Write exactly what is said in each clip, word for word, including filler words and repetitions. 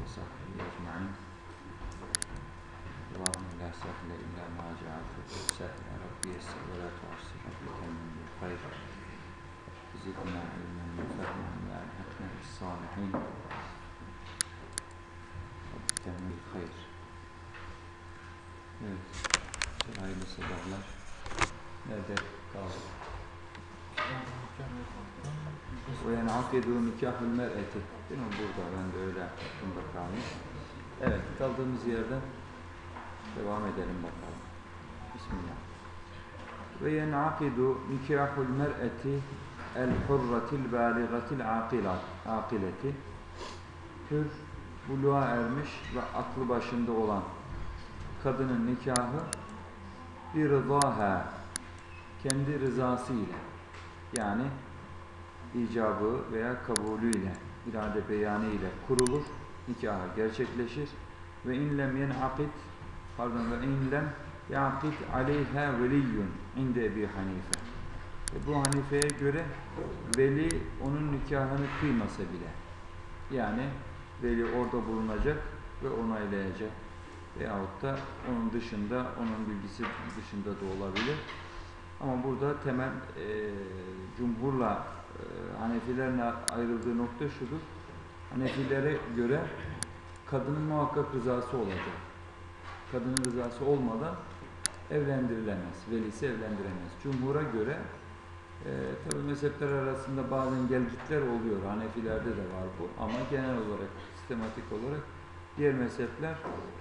وصحبه أجمعين. اللهم لا سهل إلا ما جعلته سهلا ربي يسر ولا تعسر بك من الخير. زدنا علما وفهما وألهمنا بالصالحين وبالتمام الخير. Evet, hayırlı sabahlar. Nerede kaldık? Ve yen'akidu nikahul mer'eti. Değil mi? Burada, ben de öyle aklımda kalmış. Evet, kaldığımız yerden devam edelim bakalım. Bismillah. Ve yen'akidu nikahul mer'eti el-hurratil bâligatil âkileti. Hür, buluğa ermiş ve aklı başında olan kadının nikahı bir rızaha, kendi rızası ile, yani icabı veya kabulüyle, irade beyanı ile kurulur, nikahı gerçekleşir. Ve inlem yen'akid, pardon ve inlem ya'kid aleyha veliyyun inde Ebi Hanife. E bu Hanife'ye göre veli onun nikahını kıymasa bile, yani veli orada bulunacak ve onaylayacak veyahut da onun dışında, onun bilgisi dışında da olabilir. Ama burada temel e, cumhurla e, Hanefilerin ayrıldığı nokta şudur. Hanefilere göre kadının muhakkak rızası olacak. Kadının rızası olmadan evlendirilemez. Velisi evlendiremez. Cumhura göre e, tabi mezhepler arasında bazen gelgitler oluyor. Hanefilerde de var bu. Ama genel olarak, sistematik olarak diğer mezhepler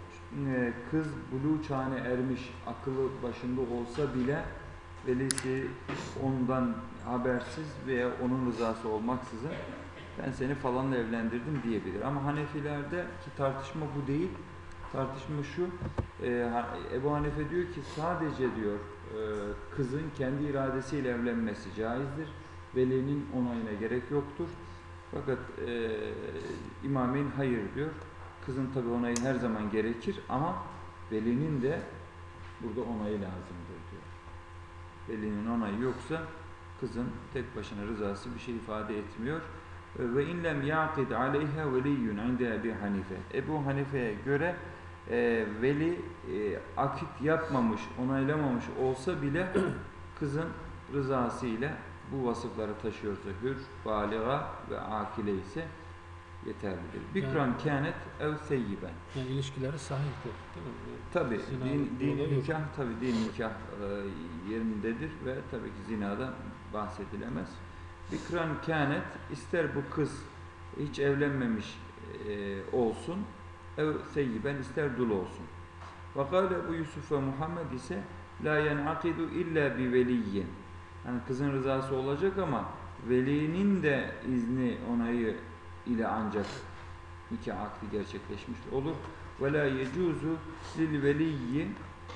e, kız buluğ çağına ermiş, akıllı başında olsa bile velisi ondan habersiz veya onun rızası olmaksızın ben seni falanla evlendirdim diyebilir. Ama Hanefilerde ki tartışma bu değil. Tartışma şu, e, Ebu Hanife diyor ki sadece diyor e, kızın kendi iradesiyle evlenmesi caizdir. Velinin onayına gerek yoktur. Fakat e, İmameyn hayır diyor. Kızın tabi onayı her zaman gerekir ama velinin de burada onayı lazımdır diyor. Velinin onayı yoksa kızın tek başına rızası bir şey ifade etmiyor. Ve inlem yaqid aleyha veliyyun inde Ebi Hanife. Ebu Hanife'ye göre e, veli e, akit yapmamış, onaylamamış olsa bile kızın rızası ile bu vasıfları taşıyorsa hür, baliga ve akile ise yeterlidir. Bikran yani, kânet ev seyyiben. Yani ilişkileri sahihtir, değil mi? Tabi din, din nikah, tabi din nikah e, yerindedir ve tabii ki zinadan bahsedilemez. Bikran kânet, ister bu kız hiç evlenmemiş e, olsun, ev seyyiben, ister dul olsun. Vakale bu Yusuf ve Muhammed ise la yen'akidu illa bi veliyyin. Yani kızın rızası olacak ama velinin de izni, onayı ile ancak nikah akdi gerçekleşmiş olur. Ve la yecuzu lil veliyyi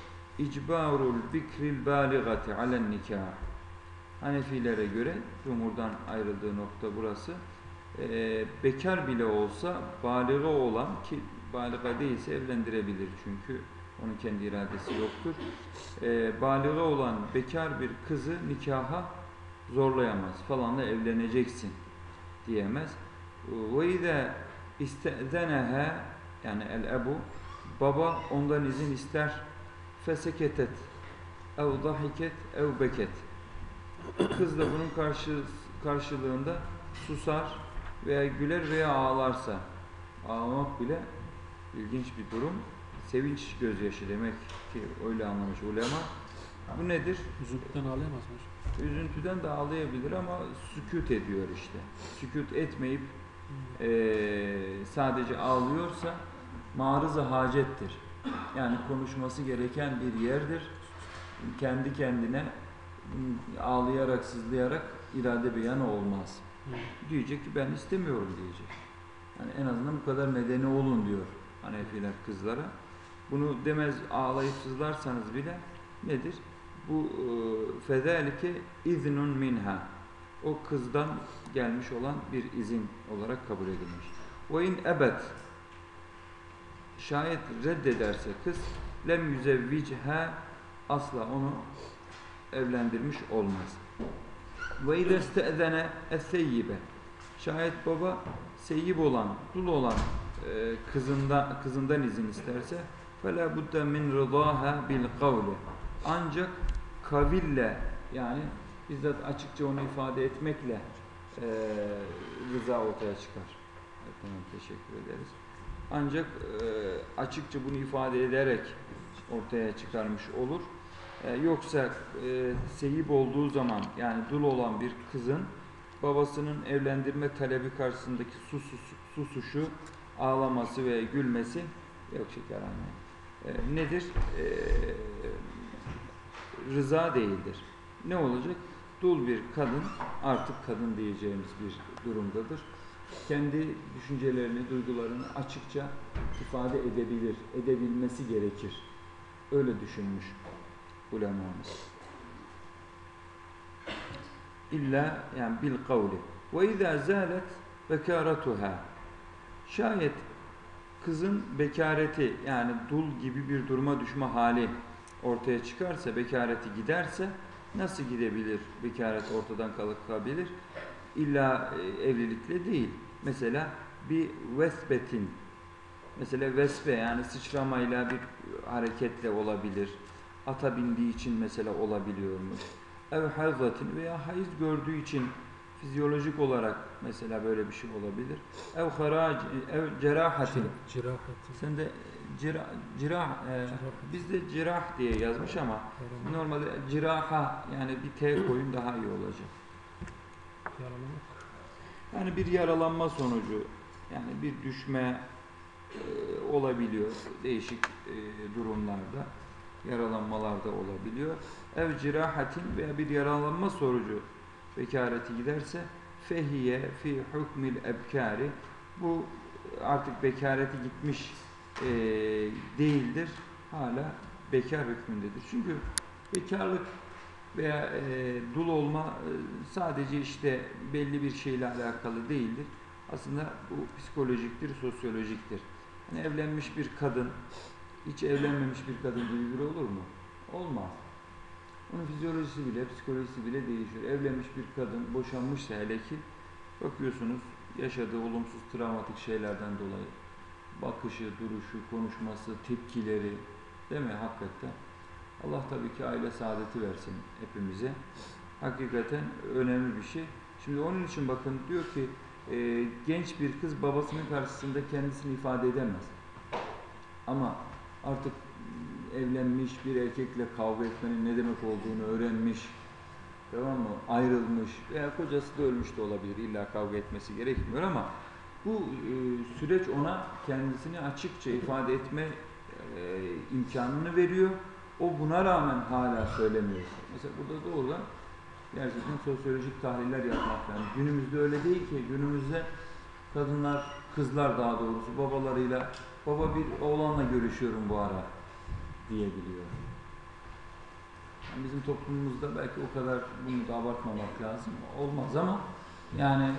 icbarul bikril baligati alen nikah. Hanefilere göre, cumhurdan ayrıldığı nokta burası. Ee, bekar bile olsa baliga olan, ki baliga değilse evlendirebilir çünkü onun kendi iradesi yoktur. Ee, baliga olan bekar bir kızı nikaha zorlayamaz. Falanla evleneceksin diyemez. Ve izâ istezeneha, yani el-ebu, baba ondan izin ister, feseketet ev dahiket ev beket. Kız da bunun karşı, karşılığında susar veya güler veya ağlarsa, ağlamak bile ilginç bir durum. Sevinç gözyaşı demek ki öyle anlamış ulema. Bu nedir? Üzüntüden ağlayamaz mı? Üzüntüden de ağlayabilir ama sükût ediyor işte. Sükût etmeyip e, sadece ağlıyorsa marız-ı hacettir. Yani konuşması gereken bir yerdir. Kendi kendine ağlayarak, sızlayarak irade beyanı olmaz. Hı. Diyecek ki ben istemiyorum diyecek. Yani en azından bu kadar medeni olun diyor Hanefiler kızlara. Bunu demez, ağlayıp sızlarsanız bile nedir? Bu fezalike iznun minha. O kızdan gelmiş olan bir izin olarak kabul edilmiş. Ve in ebed, şayet reddederse kız, lem yüzevvicha, asla onu evlendirmiş olmaz. Ve izâ iste'zene es-seyyibe, şayet baba seyyib olan, dul olan e, kızından kızından izin isterse فَلَا بُدَّ مِنْ رِضَاهَا بِالْقَوْلِ ancak kaville, yani bizzat açıkça onu ifade etmekle e, rıza ortaya çıkar. Efendim, teşekkür ederiz. Ancak e, açıkça bunu ifade ederek ortaya çıkarmış olur. E, yoksa e, sehip olduğu zaman, yani dul olan bir kızın babasının evlendirme talebi karşısındaki sus, susuşu, ağlaması ve gülmesi, yok şeker anne, e, nedir? E, rıza değildir. Ne olacak? Dul bir kadın artık kadın diyeceğimiz bir durumdadır. Kendi düşüncelerini, duygularını açıkça ifade edebilir, edebilmesi gerekir. Öyle düşünmüş ulemamız. İlla yani bil kavli. Ve izâ zâlet bekâratuhâ. Şayet kızın bekareti, yani dul gibi bir duruma düşme hali ortaya çıkarsa, bekareti giderse, nasıl gidebilir? Bekaret ortadan kalkabilir. İlla e, evlilikle değil. Mesela bir vesbetin, mesela vesbe yani sıçramayla bir hareketle olabilir. Ata bindiği için mesela olabiliyormuş. Ev hayzatin veya hayız gördüğü için fizyolojik olarak mesela böyle bir şey olabilir. Ev harac, ev cerahatin. Cirahatin. Sen de cira, cirah, e, bizde cirah diye yazmış ama normalde ciraha, yani bir T koyun daha iyi olacak. Yaralamak. Yani bir yaralanma sonucu, yani bir düşme e, olabiliyor değişik e, durumlarda, yaralanmalarda olabiliyor. Ev cirahatin veya bir yaralanma sonucu bekareti giderse fehiye fi hukmil ebkari, bu artık bekareti gitmiş e, değildir, hala bekar hükmündedir. Çünkü bekarlık veya e, dul olma e, sadece işte belli bir şeyle alakalı değildir. Aslında bu psikolojiktir, sosyolojiktir. Yani evlenmiş bir kadın, hiç evlenmemiş bir kadın gibi biri olur mu? Olmaz. Onun fizyolojisi bile, psikolojisi bile değişiyor. Evlenmiş bir kadın, boşanmışsa hele ki, bakıyorsunuz yaşadığı olumsuz, travmatik şeylerden dolayı bakışı, duruşu, konuşması, tepkileri, değil mi hakikaten? Allah tabii ki aile saadeti versin hepimize. Hakikaten önemli bir şey. Şimdi onun için bakın diyor ki e, genç bir kız babasının karşısında kendisini ifade edemez. Ama artık evlenmiş bir erkekle kavga etmenin ne demek olduğunu öğrenmiş, tamam mı? Ayrılmış veya kocası da ölmüş de olabilir. İlla kavga etmesi gerekmiyor ama bu e, süreç ona kendisini açıkça ifade etme e, imkanını veriyor. O buna rağmen hala söylemiyor. Mesela burada doğrudan gerçekten sosyolojik tahliller yapmak lazım. Günümüzde öyle değil ki. Günümüzde kadınlar, kızlar daha doğrusu babalarıyla, baba bir oğlanla görüşüyorum bu ara diyebiliyor. Yani bizim toplumumuzda belki o kadar bunu da abartmamak lazım. Olmaz ama yani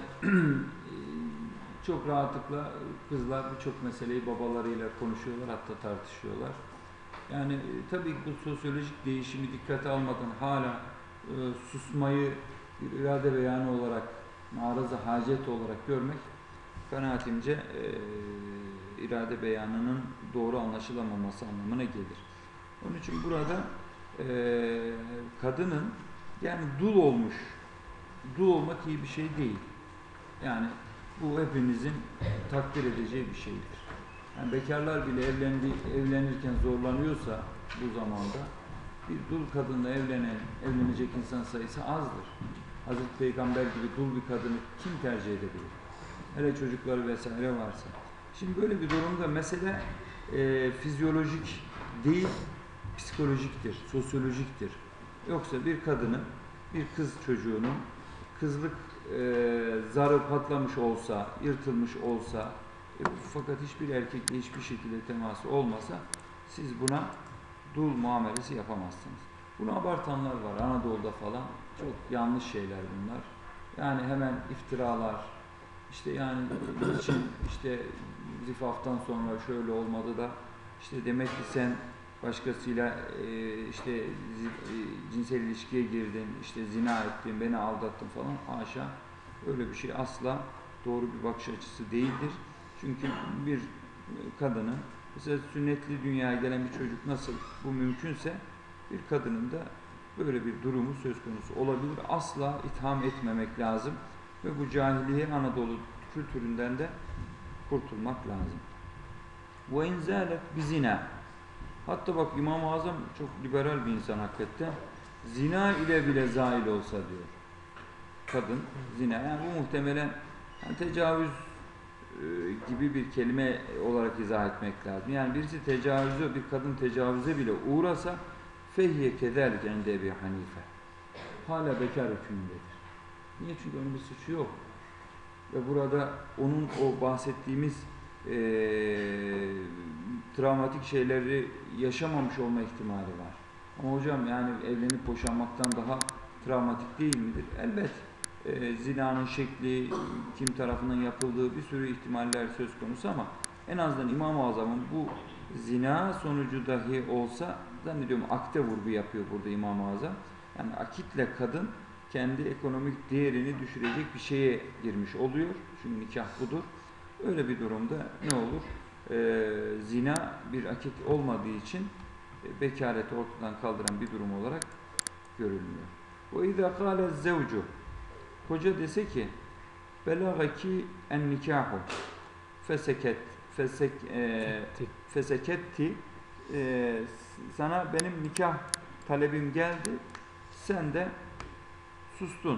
çok rahatlıkla kızlar birçok meseleyi babalarıyla konuşuyorlar, hatta tartışıyorlar. Yani tabii bu sosyolojik değişimi dikkate almadan hala e, susmayı bir irade beyanı olarak, marazı hacet olarak görmek kanaatimce e, irade beyanının doğru anlaşılamaması anlamına gelir. Onun için burada e, kadının yani dul olmuş, dul olmak iyi bir şey değil. Yani bu hepimizin takdir edeceği bir şeydir. Yani bekarlar bile evlendi, evlenirken zorlanıyorsa bu zamanda bir dul kadınla evlenen, evlenecek insan sayısı azdır. Hazreti Peygamber gibi dul bir kadını kim tercih edebilir? Hele çocukları vesaire varsa. Şimdi böyle bir durumda mesele e, fizyolojik değil, psikolojiktir, sosyolojiktir. Yoksa bir kadının, bir kız çocuğunun kızlık e, zarı patlamış olsa, yırtılmış olsa, e, fakat hiçbir erkekle hiçbir şekilde teması olmasa siz buna dul muamelesi yapamazsınız. Bunu abartanlar var Anadolu'da falan. Çok yanlış şeyler bunlar. Yani hemen iftiralar, işte yani için işte zifaftan sonra şöyle olmadı da işte demek ki sen başkasıyla e, işte e, cinsel ilişkiye girdin, işte zina ettin, beni aldattın falan. Haşa, öyle bir şey asla doğru bir bakış açısı değildir. Çünkü bir kadını, mesela sünnetli dünyaya gelen bir çocuk nasıl bu mümkünse bir kadının da böyle bir durumu söz konusu olabilir. Asla itham etmemek lazım ve bu cahiliye Anadolu kültüründen de kurtulmak lazım. Bu enzalet bizina. Hatta bak İmam-ı Azam çok liberal bir insan hakikaten. Zina ile bile zail olsa diyor. Kadın zina. Yani bu muhtemelen yani tecavüz e, gibi bir kelime olarak izah etmek lazım. Yani birisi tecavüze, bir kadın tecavüze bile uğrasa fehye kederlik ende Ebi Hanife. Hala bekar hükmündedir. Niye? Çünkü onun bir suçu yok. Ve burada onun o bahsettiğimiz e, travmatik şeyleri yaşamamış olma ihtimali var. Ama hocam yani evlenip boşanmaktan daha travmatik değil midir? Elbet. E, zinanın şekli, kim tarafından yapıldığı bir sürü ihtimaller söz konusu ama en azından İmam-ı Azam'ın bu zina sonucu dahi olsa zannediyorum akte vurgu yapıyor burada İmam-ı Azam. Yani akitle kadın kendi ekonomik değerini düşürecek bir şeye girmiş oluyor. Çünkü nikah budur. Öyle bir durumda ne olur? Ee, zina bir akit olmadığı için e, bekareti ortadan kaldıran bir durum olarak görülmüyor. وَاِذَا قَالَ الزَّوْجُ Koca dese ki بَلَغَكِ اَنْنِكَاحُ feseket fesek e, feseketti e, sana benim nikah talebim geldi, sen de sustun.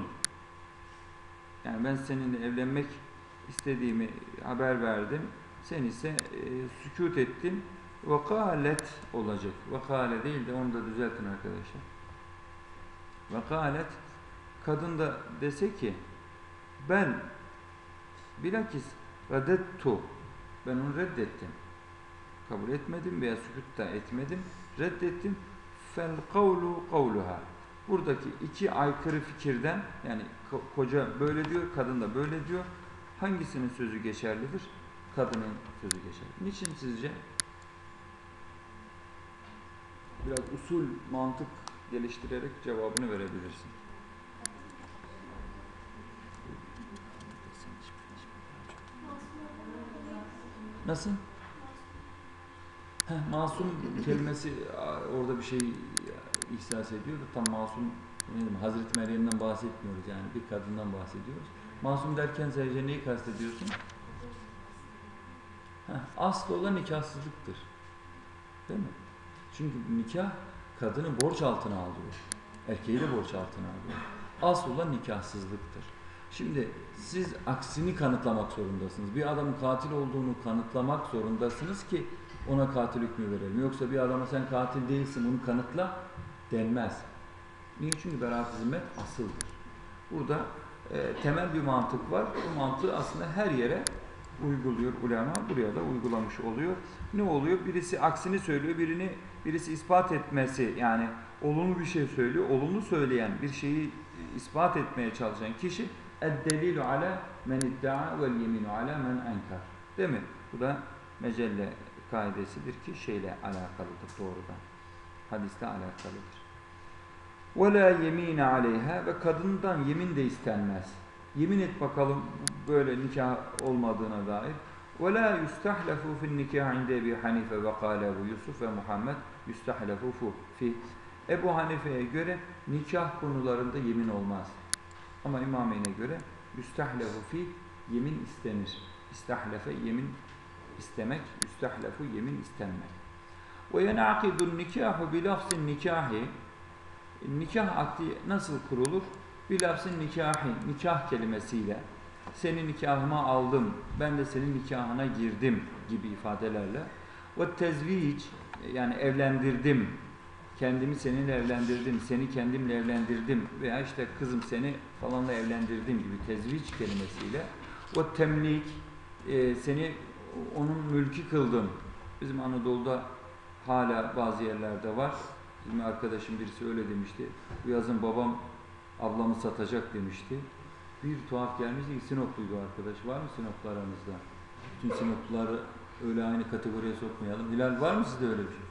Yani ben seninle evlenmek istediğimi haber verdim, sen ise e, sükût ettin. Vekalet olacak. Vekale değil de onu da düzeltin arkadaşlar. Vekalet, kadın da dese ki ben bilakis reddettu, ben onu reddettim, kabul etmedim veya sükût da etmedim, reddettim. Fel kavlu kavluha, buradaki iki aykırı fikirden, yani koca böyle diyor, kadın da böyle diyor, hangisinin sözü geçerlidir? Kadının sözü geçerli. Niçin sizce? Biraz usul, mantık geliştirerek cevabını verebilirsin. Nasıl? Heh, masum kelimesi orada bir şey ihsas ediyor da tam masum, ne diyeyim, Hazreti Meryem'den bahsetmiyoruz, yani bir kadından bahsediyoruz. Masum derken sadece neyi kastediyorsun? Heh, aslı olan nikahsızlıktır. Değil mi? Çünkü nikah kadını borç altına alıyor. Erkeği de borç altına alıyor. Asıl olan nikahsızlıktır. Şimdi siz aksini kanıtlamak zorundasınız. Bir adamın katil olduğunu kanıtlamak zorundasınız ki ona katil hükmü verelim. Yoksa bir adama sen katil değilsin, bunu kanıtla denmez. Niye? Çünkü beraat-ı zimmet asıldır. Burada e, temel bir mantık var. Bu mantığı aslında her yere uyguluyor ulema. Buraya da uygulamış oluyor. Ne oluyor? Birisi aksini söylüyor, birini birisi ispat etmesi, yani olumlu bir şey söylüyor. Olumlu söyleyen bir şeyi ispat etmeye çalışan kişi اَدْدَلِيلُ عَلَى مَنْ اِدَّعَى وَالْيَمِينُ عَلَى مَنْ اَنْكَرْ. Değil mi? Bu da mecelle kaidesidir ki şeyle alakalıdır doğrudan. Hadisle alakalıdır. وَلَا يَم۪ينَ عَلَيْهَا, ve kadından yemin de istenmez. Yemin et bakalım böyle nikah olmadığına dair. وَلَا يُسْتَحْلَفُ فِي النِّكَاهِ عِنْدَ اَبِي حَنِيفَ وَقَالَ اَبُ يُوسُفَ ve Muhammed يُسْتَحْلَفُ فِي. Ebu Hanife'ye göre nikah konularında yemin olmaz. Ama İmameyn'e göre يُسْتَحْلَفُ فِي, yemin istenir. İstahlefe yemin istemek, يُسْتَحْلَفُ yemin istenmek. وَيَنَعْقِدُ النِّكَاهُ بِلَفْسِ النِّكَاهِ, nikah akdi nasıl kurulur? Bilafsın nikahi, nikah kelimesiyle, senin nikahıma aldım, ben de senin nikahına girdim gibi ifadelerle. Ve tezvic, yani evlendirdim, kendimi seninle evlendirdim, seni kendimle evlendirdim veya işte kızım seni falanla evlendirdim gibi tezvic kelimesiyle. Ve temlik, e, seni onun mülkü kıldım. Bizim Anadolu'da hala bazı yerlerde var. Bizim arkadaşım birisi öyle demişti. Bu yazın babam ablamı satacak demişti. Bir tuhaf gelmişti. Sinopluydu arkadaş. Var mı Sinoplu aranızda? Bütün Sinopluları öyle aynı kategoriye sokmayalım. Hilal, var mı sizde öyle bir şey?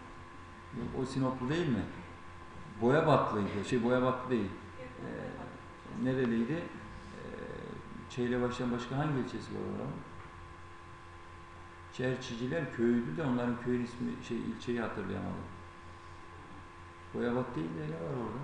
O Sinoplu değil mi? Boyabatlıydı. Şey Boyabatlı değil. Ee, nereliydi? Ee, Ç ile başlayan başka hangi ilçesi var oranın? Çerçiciler köyüydü de onların köyün ismi, şey ilçeyi hatırlayamadım. Boyabat değil de ne var orada?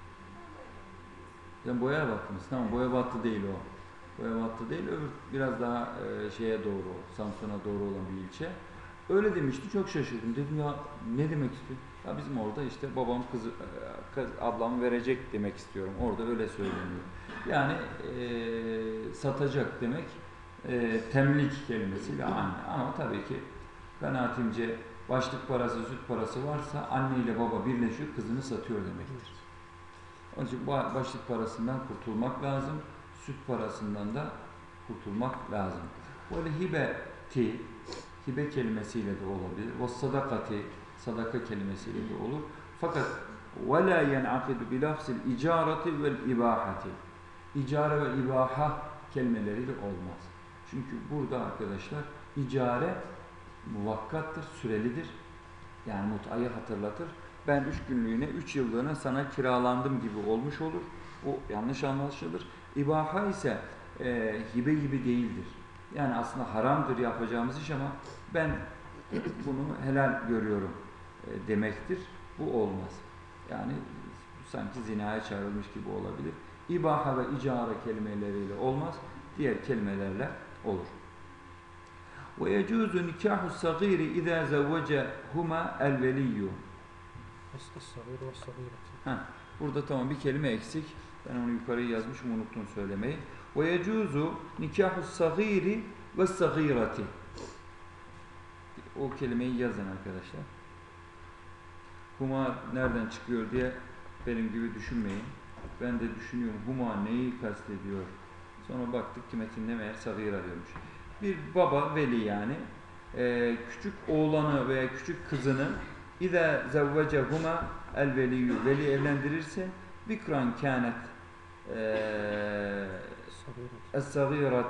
Sen Boyabat'tınız. Tamam, Boyabat'ta değil o. Boyabat'ta değil, öbür biraz daha e, şeye doğru, Samsun'a doğru olan bir ilçe. Öyle demişti, çok şaşırdım. Dedim ya ne demek istiyor? Ya bizim orada işte babam kızı, kız, ablam verecek demek istiyorum. Orada öyle söyleniyor. Yani e, satacak demek e, temlik kelimesiyle aynı. Ama tabii ki kanaatimce başlık parası, süt parası varsa anne ile baba birleşiyor, kızını satıyor demektir. Onun için başlık parasından kurtulmak lazım. Süt parasından da kurtulmak lazım. Böyle hibeti, hibe kelimesiyle de olabilir. Ve sadakati, sadaka kelimesiyle de olur. Fakat وَلَا يَنْعَقِدُ بِلَفْسِ الْاِجَارَةِ وَالْاِبَاحَةِ İcare ve ibaha kelimeleri de olmaz. Çünkü burada arkadaşlar icare muvakkattır, sürelidir. Yani mut'ayı hatırlatır. Ben üç günlüğüne, üç yıllığına sana kiralandım gibi olmuş olur. O yanlış anlaşılır. İbaha ise e, hibe gibi değildir. Yani aslında haramdır yapacağımız iş ama ben bunu helal görüyorum e, demektir. Bu olmaz. Yani sanki zinaya çağrılmış gibi olabilir. İbaha ve icara kelimeleriyle olmaz. Diğer kelimelerle olur. وَيَجُوزُ نِكَاحُ الصَّغِيرِ اِذَا زَوَّجَهُمَا الْوَلِيُّ Es-sagîr ve es-sagîreti. Burada tamam bir kelime eksik. Ben onu yukarıya yazmışım, unuttum söylemeyi. وَيَجُوزُ نِكَاحُ الصَّغِيرِ وَالصَّغِيرَةِ O kelimeyi yazın arkadaşlar. Huma nereden çıkıyor diye benim gibi düşünmeyin. Ben de düşünüyorum huma neyi kastediyor. Sonra baktık ki metinde meğer sagîra diyormuş. Bir baba, veli yani e, küçük oğlanı veya küçük kızını İza zavvecehuma el veliyyu veli evlendirirse bikran kânet es-sagîrat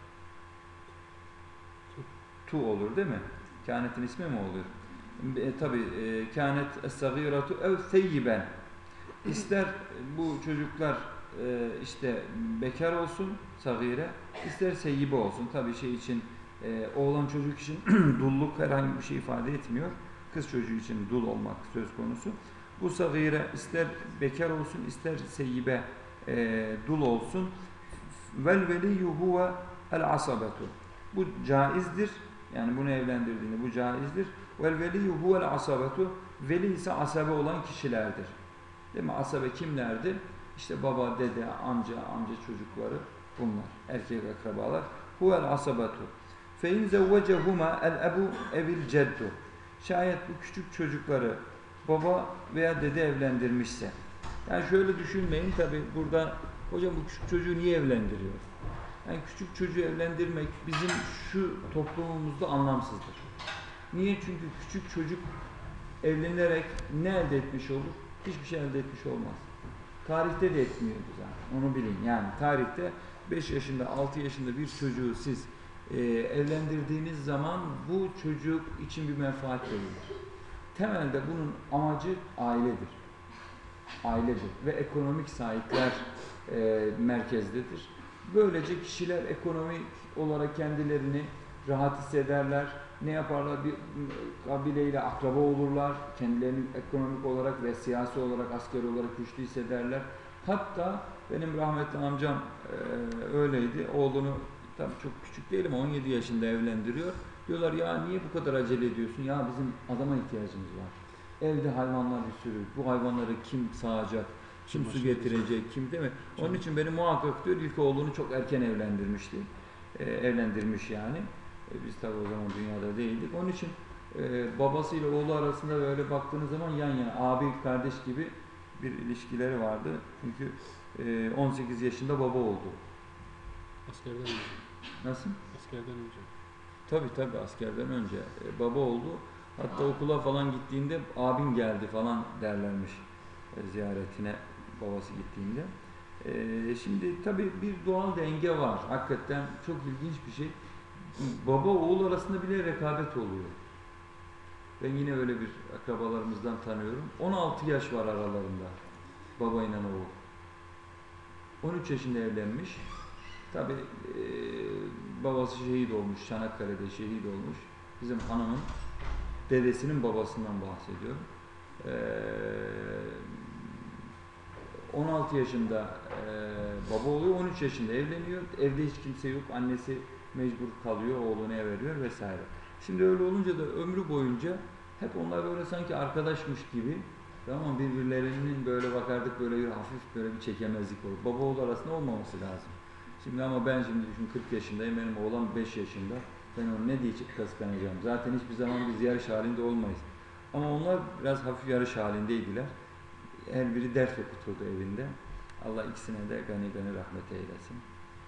tu olur değil mi? Kânetin ismi mi olur? E, Tabi e, kânet es-sagîratu ev seyyiben. İster bu çocuklar e, işte bekar olsun sagîre, ister seyyibe olsun. Tabi şey için e, oğlan çocuk için dulluk herhangi bir şey ifade etmiyor. Kız çocuğu için dul olmak söz konusu. Bu sagîre ister bekar olsun ister seyyibe e, dul olsun. Vel veliyyu huve el asabetu. Bu caizdir. Yani bunu evlendirdiğinde bu caizdir. Vel veliyyu huvel asabetu. Veli ise asabe olan kişilerdir. Değil mi? Asabe kimlerdir? İşte baba, dede, amca, amca çocukları bunlar. Erkek akrabalar. Huvel asabetu. Fe in zevvecehuma el ebu evil ceddu. Şayet bu küçük çocukları baba veya dede evlendirmişse. Yani şöyle düşünmeyin tabi burada hocam bu küçük çocuğu niye evlendiriyor? Yani küçük çocuğu evlendirmek bizim şu toplumumuzda anlamsızdır. Niye? Çünkü küçük çocuk evlenerek ne elde etmiş olur? Hiçbir şey elde etmiş olmaz. Tarihte de etmiyordu zaten. Onu bilin. Yani tarihte beş yaşında, altı yaşında bir çocuğu siz e, evlendirdiğiniz zaman bu çocuk için bir menfaat verilir. Temelde bunun amacı ailedir. Ailedir ve ekonomik sahipler e, merkezdedir. Böylece kişiler ekonomik olarak kendilerini rahat hissederler. Ne yaparlar? Bir kabileyle akraba olurlar. Kendilerini ekonomik olarak ve siyasi olarak, askeri olarak güçlü hissederler. Hatta benim rahmetli amcam e, öyleydi. Oğlunu tabii çok küçük değilim, on yedi yaşında evlendiriyor. Diyorlar ya niye bu kadar acele ediyorsun? Ya bizim adama ihtiyacımız var. Evde hayvanlar bir sürü. Bu hayvanları kim sağacak? Kim su getirecek? Kim değil mi? Onun için beni muhakkak diyor ilk oğlunu çok erken evlendirmişti. Ee, evlendirmiş yani. Ee, biz tabii o zaman dünyada değildik. Onun için e, babasıyla oğlu arasında böyle baktığınız zaman yan yana abi kardeş gibi bir ilişkileri vardı. Çünkü e, on sekiz yaşında baba oldu. Askerden önce. Nasıl? Askerden önce. Tabii tabii askerden önce e, baba oldu. Hatta okula falan gittiğinde abin geldi falan derlermiş e, ziyaretine babası gittiğinde. E, şimdi tabii bir doğal denge var. Hakikaten çok ilginç bir şey. Baba oğul arasında bile rekabet oluyor. Ben yine öyle bir akrabalarımızdan tanıyorum. on altı yaş var aralarında babayla oğul. on üç yaşında evlenmiş. Tabii e, babası şehit olmuş, Çanakkale'de şehit olmuş. Bizim hanımın dedesinin babasından bahsediyorum. Ee, on altı yaşında e, baba oluyor, on üç yaşında evleniyor. Evde hiç kimse yok, annesi mecbur kalıyor, oğlunu eve veriyor vesaire. Şimdi öyle olunca da ömrü boyunca hep onlar böyle sanki arkadaşmış gibi, tamam, birbirlerinin böyle bakardık, böyle bir hafif böyle bir çekemezlik olur. Baba oğul arasında olmaması lazım. Şimdi ama ben şimdi düşün kırk yaşındayım, benim oğlan beş yaşında. Ben onu ne diye kıskanacağım? Zaten hiçbir zaman biz yarış halinde olmayız. Ama onlar biraz hafif yarış halindeydiler. Her biri ders okuturdu evinde. Allah ikisine de gani gani rahmet eylesin.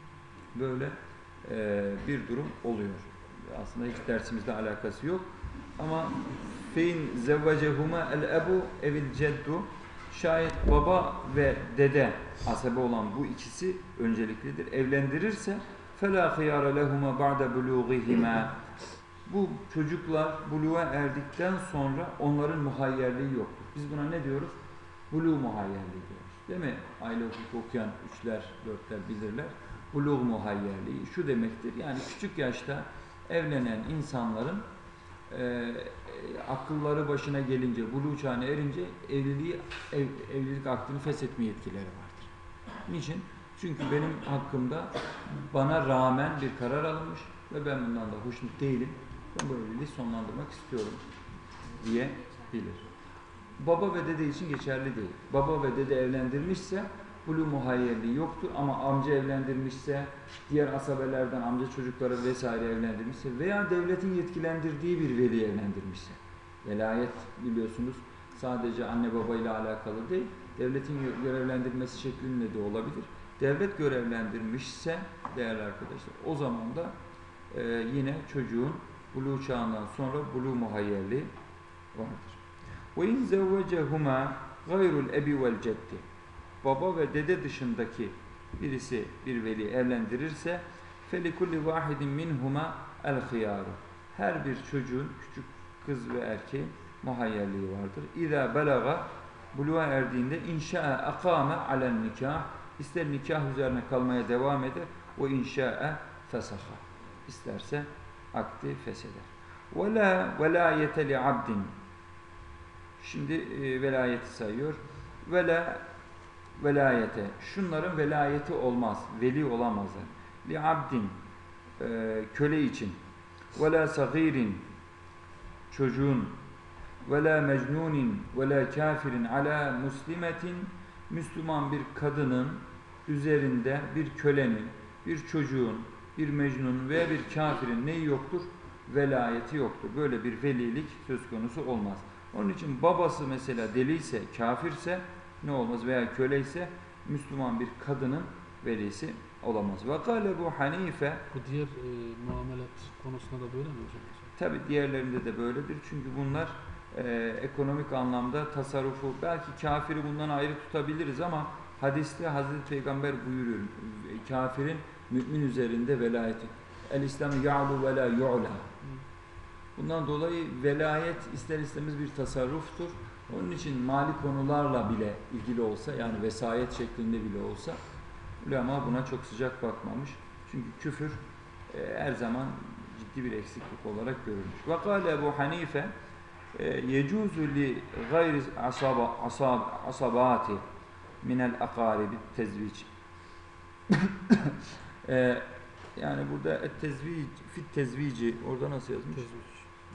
Böyle e, bir durum oluyor. Aslında hiç dersimizle alakası yok. Ama fein zevvecehuma el ebu evil ceddu, şayet baba ve dede asabe olan bu ikisi önceliklidir. Evlendirirse fela khiyara lehuma ba'de bulughihima, bu çocuklar buluğa erdikten sonra onların muhayyerliği yoktur. Biz buna ne diyoruz? Buluğ muhayyerliği diyoruz. Değil mi? Aile hukuku okuyan üçler, dörtler bilirler. Buluğ muhayyerliği şu demektir. Yani küçük yaşta evlenen insanların e, akılları başına gelince, buluğ çağına erince evliliği, ev, evlilik aklını feshetme yetkileri vardır. Niçin? Çünkü benim hakkımda bana rağmen bir karar alınmış ve ben bundan da hoşnut değilim. Ben bu evliliği sonlandırmak istiyorum diyebilir. Baba ve dede için geçerli değil. Baba ve dede evlendirmişse buluğ muhayyerliği yoktur, ama amca evlendirmişse, diğer asabelerden amca çocukları vesaire evlendirmişse veya devletin yetkilendirdiği bir veli evlendirmişse, velayet biliyorsunuz sadece anne babayla alakalı değil, devletin görevlendirmesi şeklinde de olabilir. Devlet görevlendirmişse değerli arkadaşlar, o zaman da e, yine çocuğun buluğ çağından sonra buluğ muhayyerliği vardır. وَاِنْ زَوَّجَهُمَا غَيْرُ الْاَبِ وَالْجَدِّ, baba ve dede dışındaki birisi bir veli evlendirirse فَلِكُلِّ وَاحِدٍ مِنْهُمَا الْخِيَارُ, her bir çocuğun, küçük kız ve erkeğin muhayyerliği vardır. اِذَا بَلَغَ, buluğa erdiğinde اِنْشَاءَ اَقَامَ عَلَى النِّكَاهِ, ister nikah üzerine kalmaya devam eder, o inşa'e fesaha, isterse akdi fesheder. وَلَا وَلَايَةَ لِعَبْدٍ, şimdi e, velayeti sayıyor. Vela velayete, şunların velayeti olmaz, veli olamazlar. Li abdin, e, köle için. Vela sagirin, çocuğun. Vela mecnunin, vela kafirin ala muslimetin, Müslüman bir kadının üzerinde bir kölenin, bir çocuğun, bir mecnun veya bir kafirin neyi yoktur? Velayeti yoktur. Böyle bir velilik söz konusu olmaz. Onun için babası mesela deliyse, kafirse ne olmaz, veya köleyse Müslüman bir kadının velisi olamaz. Ve kâle Ebu Hanife, bu diğer e, muamelat konusunda da böyle mi hocam? tabi diğerlerinde de böyledir. Çünkü bunlar e, ekonomik anlamda tasarrufu, belki kafiri bundan ayrı tutabiliriz ama hadiste Hazreti Peygamber buyuruyor, kafirin mümin üzerinde velayeti. El-İslam ya'lu ve la yu'la. Bundan dolayı velayet ister istemez bir tasarruftur. Onun için mali konularla bile ilgili olsa, yani vesayet şeklinde bile olsa, ulema buna çok sıcak bakmamış. Çünkü küfür e, her zaman ciddi bir eksiklik olarak görülmüş. Ve kâle Ebu Hanife yecuzu li gayri asaba, asab, asabati minel akaribi tezvic. e, yani burada et tezvic, fit tezvici, orada nasıl yazmış? Tezvic.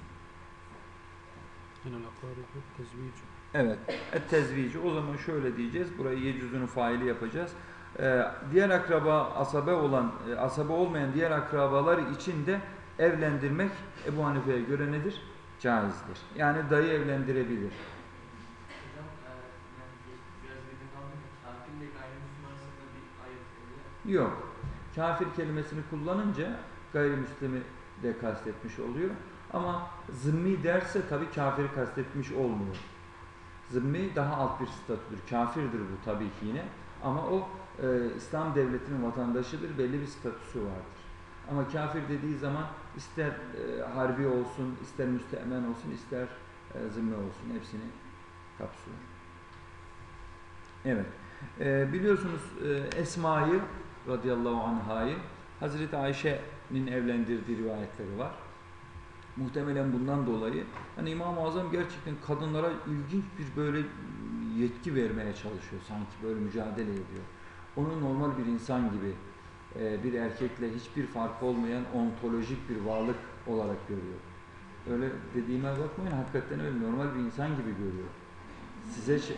Minel akaribi tezvici. Evet, et tezvici. O zaman şöyle diyeceğiz, burayı yecuzunun faili yapacağız. Ee, diğer akraba, asabe olan, e, asabe olmayan diğer akrabalar için de evlendirmek Ebu Hanife'ye göre nedir? Caizdir. Yani dayı evlendirebilir. Hocam, e, yani biraz bir kaldı. Kafirle gayrimüslim arasında bir ayırt oluyor. Yok. Kafir kelimesini kullanınca gayrimüslimi de kastetmiş oluyor. Ama zımmi derse tabii kafiri kastetmiş olmuyor. Zımmi daha alt bir statüdür. Kafirdir bu tabii ki yine. Ama o e, İslam devletinin vatandaşıdır. Belli bir statüsü vardır. Ama kafir dediği zaman ister e, harbi olsun, ister müstemen olsun, ister e, zimmi olsun. Hepsini kapsıyor. Evet. E, biliyorsunuz e, Esma'yı radıyallahu anh'a'yı Hazreti Ayşe'nin evlendirdiği rivayetleri var. Muhtemelen bundan dolayı hani İmam-ı Azam gerçekten kadınlara ilginç bir böyle yetki vermeye çalışıyor. Sanki böyle mücadele ediyor. Onu normal bir insan gibi e, bir erkekle hiçbir farkı olmayan ontolojik bir varlık olarak görüyor. Öyle dediğime bakmayın, hakikaten öyle normal bir insan gibi görüyor. Size şey,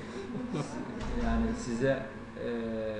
yani size e,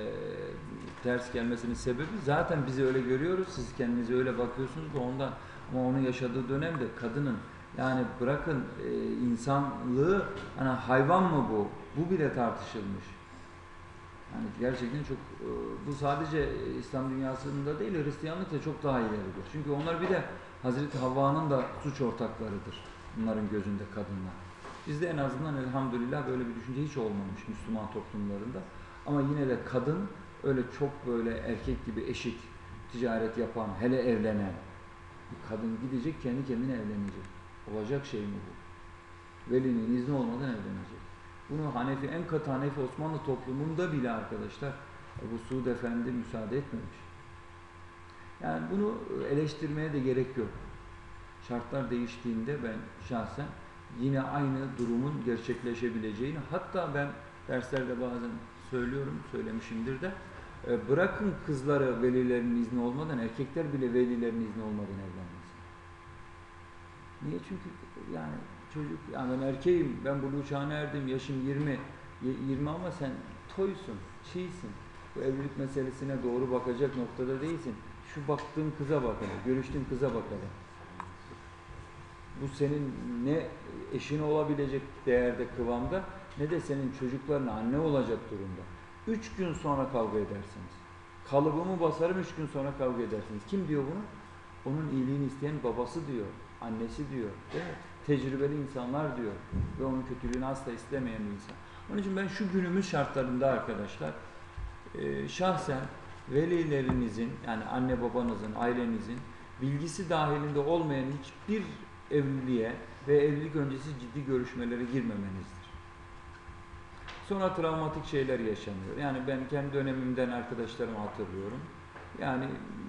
ters gelmesinin sebebi zaten bizi öyle görüyoruz, siz kendinize öyle bakıyorsunuz da ondan. Ama onun yaşadığı dönemde kadının yani bırakın e, insanlığı, hani hayvan mı bu? Bu bile tartışılmış. Yani gerçekten çok e, bu sadece İslam dünyasında değil, Hristiyanlıkta çok daha ileridir. Çünkü onlar bir de Hazreti Havva'nın da suç ortaklarıdır. Bunların gözünde kadınlar. Bizde en azından elhamdülillah böyle bir düşünce hiç olmamış Müslüman toplumlarında. Ama yine de kadın öyle çok böyle erkek gibi eşit ticaret yapan, hele evlenen kadın gidecek, kendi kendine evlenecek. Olacak şey mi bu? Velinin izni olmadan evlenecek. Bunu Hanefi, en katı Hanefi Osmanlı toplumunda bile arkadaşlar Ebu Suud Efendi müsaade etmemiş. Yani bunu eleştirmeye de gerek yok. Şartlar değiştiğinde ben şahsen yine aynı durumun gerçekleşebileceğini, hatta ben derslerde bazen söylüyorum, söylemişimdir de, bırakın kızları velilerinin izni olmadan, erkekler bile velilerin izni olmadan evlenmesin. Niye? Çünkü yani çocuk, yani ben erkeğim, ben buluğ çağına erdim, yaşım yirmi, yirmi ama sen toysun, çiğsin. Bu evlilik meselesine doğru bakacak noktada değilsin. Şu baktığın kıza bak hele, görüştüğün kıza bak hele. Bu senin ne eşin olabilecek değerde, kıvamda, ne de senin çocuklarına anne olacak durumda. Üç gün sonra kavga edersiniz. Kalıbımı basarım, üç gün sonra kavga edersiniz. Kim diyor bunu? Onun iyiliğini isteyen babası diyor, annesi diyor, değil mi? Tecrübeli insanlar diyor ve onun kötülüğünü asla istemeyen bir insan. Onun için ben şu günümüz şartlarında arkadaşlar, e, şahsen velilerinizin, yani anne babanızın, ailenizin bilgisi dahilinde olmayan hiçbir evliliğe ve evlilik öncesi ciddi görüşmelere girmemenizdir. Sonra travmatik şeyler yaşanıyor. Yani ben kendi dönemimden arkadaşlarımı hatırlıyorum. Yani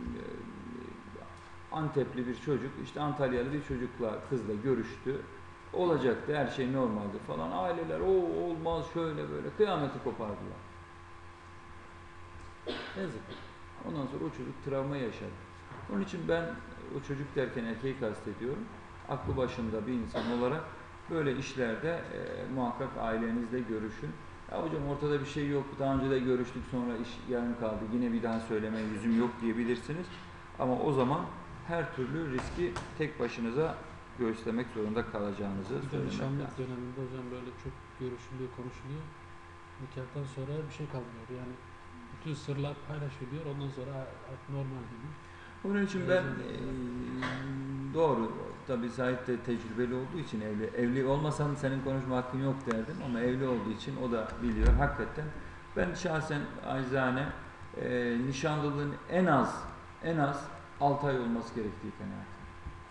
Antepli bir çocuk, işte Antalyalı bir çocukla, kızla görüştü. Olacaktı, her şey normaldi falan. Aileler o olmaz şöyle böyle kıyameti kopardılar. Yazık. Ondan sonra o çocuk travma yaşadı. Onun için ben o çocuk derken erkeği kastediyorum. Aklı başında bir insan olarak böyle işlerde e, muhakkak ailenizle görüşün. Ya hocam ortada bir şey yok, daha önce de görüştük, sonra iş yarım kaldı, yine bir daha söylemeye yüzüm yok diyebilirsiniz. Ama o zaman her türlü riski tek başınıza göğüslemek zorunda kalacağınızı Bir de söylemek nişanlık lazım. döneminde hocam böyle çok görüşülüyor, konuşuluyor. Nikahtan sonra bir şey kalmıyor. Yani bütün sırlar paylaşılıyor. Ondan sonra artık normal gibi. Onun için ben e, doğru, tabii Said de tecrübeli olduğu için evli, evli olmasam senin konuşma hakkın yok derdim ama evli olduğu için o da biliyor hakikaten. Ben şahsen acizane e, nişanlılığın en az en az altı ay olması gerektiği kanaatindeyim.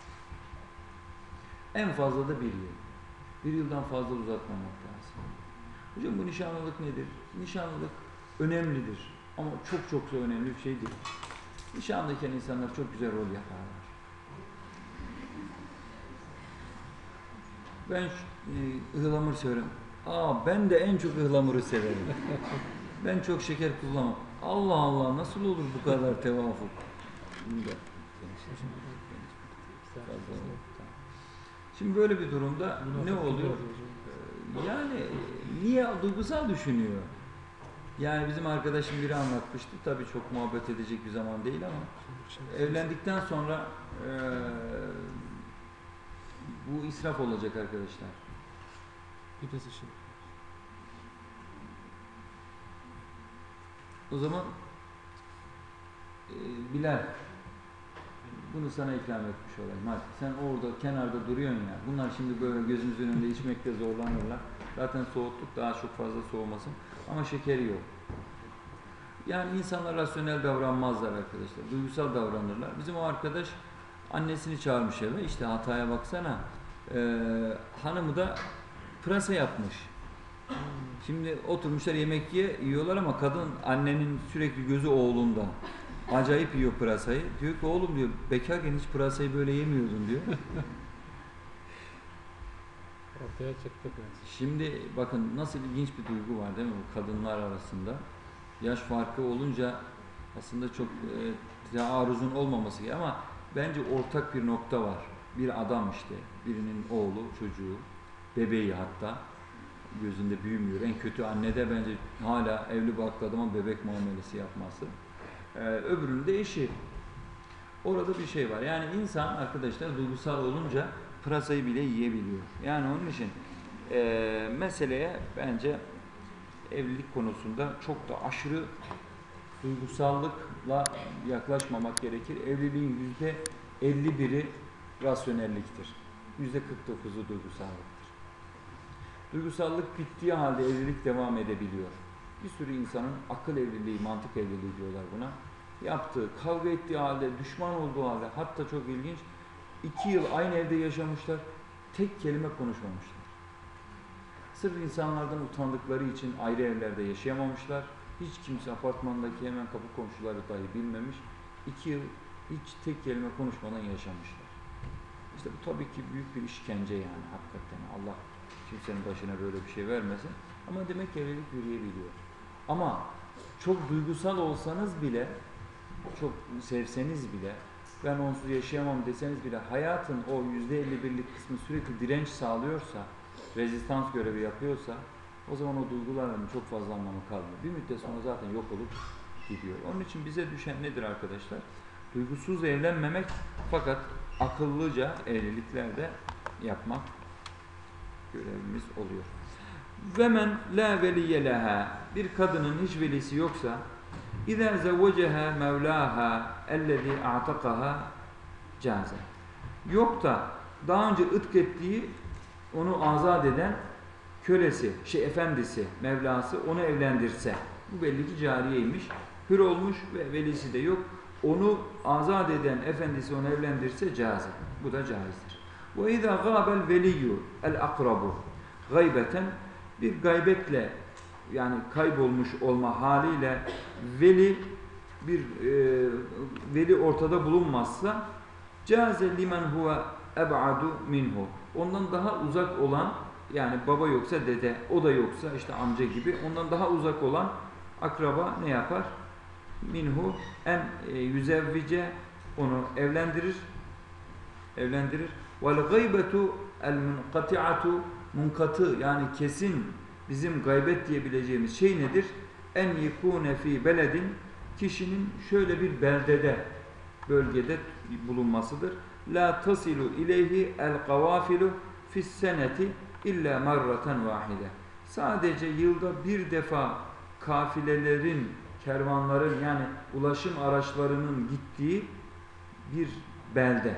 En fazla da bir yıl. Bir yıldan fazla uzatmamak lazım. Hocam bu nişanlılık nedir? Nişanlılık önemlidir ama çok çok da önemli bir şey değil. Nişanlıyken insanlar çok güzel rol yaparlar. Ben e, ıhlamur severim. Aa ben de en çok ıhlamuru severim. Ben çok şeker kullanmam. Allah Allah nasıl olur bu kadar tevafuk? Şimdi böyle bir durumda ne oluyor? Yani niye duygusal düşünüyor? Yani bizim arkadaşım biri anlatmıştı. Tabii çok muhabbet edecek bir zaman değil ama evlendikten sonra e, bu israf olacak arkadaşlar. Birisi için. O zaman e, Bilal bunu sana ikram etmiş olayım. Hadi sen orada kenarda duruyorsun ya. Bunlar şimdi böyle gözümüzün önünde içmekte zorlanırlar. Zaten soğuttuk, daha çok fazla soğumasın. Ama şekeri yok. Yani insanlar rasyonel davranmazlar arkadaşlar. Duygusal davranırlar. Bizim o arkadaş annesini çağırmış eve. İşte hataya baksana. Ee, hanımı da pırasa yapmış. Şimdi oturmuşlar yemek ye, yiyorlar ama kadın annenin sürekli gözü oğlunda. Acayip yiyor pırasayı. Diyor ki oğlum diyor bekarken hiç pırasayı böyle yemiyordun diyor. Ortaya çıktı biraz. Şimdi bakın nasıl ilginç bir duygu var değil mi bu kadınlar arasında. Yaş farkı olunca aslında çok e, taarruzun olmaması gerekiyor ama bence ortak bir nokta var. Bir adam işte, birinin oğlu, çocuğu, bebeği hatta gözünde büyümüyor. En kötü annede bence hala evli barklı adama bebek muamelesi yapması. Ee, öbürünün de eşi. Orada bir şey var. Yani insan arkadaşlar duygusal olunca pırasayı bile yiyebiliyor. Yani onun için e, meseleye bence evlilik konusunda çok da aşırı duygusallıkla yaklaşmamak gerekir. Evliliğin yüzde elli biri rasyonelliktir. Yüzde kırk dokuzu duygusallıktır. Duygusallık bittiği halde evlilik devam edebiliyor. Bir sürü insanın akıl evliliği, mantık evliliği diyorlar buna. Yaptığı, kavga ettiği halde, düşman olduğu halde, hatta çok ilginç, iki yıl aynı evde yaşamışlar, tek kelime konuşmamışlar. Sırf insanlardan utandıkları için ayrı evlerde yaşayamamışlar. Hiç kimse apartmandaki hemen kapı komşuları dahi bilmemiş. İki yıl hiç tek kelime konuşmadan yaşamışlar. İşte bu tabii ki büyük bir işkence yani hakikaten. Allah kimsenin başına böyle bir şey vermesin. Ama demek ki evlilik yürüyebiliyor. Ama çok duygusal olsanız bile, çok sevseniz bile, ben onsuz yaşayamam deseniz bile hayatın o yüzde elli birlik kısmı sürekli direnç sağlıyorsa, rezistans görevi yapıyorsa o zaman o duyguların çok fazla anlamı kalmıyor. Bir müddet sonra zaten yok olup gidiyor. Onun için bize düşen nedir arkadaşlar? Duygusuz evlenmemek fakat akıllıca evliliklerde yapmak görevimiz oluyor. Ve men la veliye leha, bir kadının hiç velisi yoksa İzâ zevveceha mevlâha ellezî a'takaha câze. Yok da daha önce ıtk ettiği, onu azat eden kölesi, şey efendisi, mevlası onu evlendirse, bu belli ki cariyeymiş, hür olmuş ve velisi de yok, onu azat eden efendisi onu evlendirse caze. Bu da caizdir. Ve izâ gâbel veliyyü el akrabu gaybeten, bir gaybetle yani kaybolmuş olma haliyle veli bir e, veli ortada bulunmazsa caze limen huve eb'adu minhu, ondan daha uzak olan, yani baba yoksa dede, o da yoksa işte amca gibi ondan daha uzak olan akraba ne yapar? Minhu en e, yüzevvice, onu evlendirir evlendirir vel gaybetu el munkati'atu, munkatı yani kesin bizim gaybet diyebileceğimiz şey nedir? En yekune fi beledin, kişinin şöyle bir beldede, bölgede bulunmasıdır. La tasilu ileyhi el kavafilu fis seneti illa marraten vahide. Sadece yılda bir defa kafilelerin, kervanların yani ulaşım araçlarının gittiği bir belde.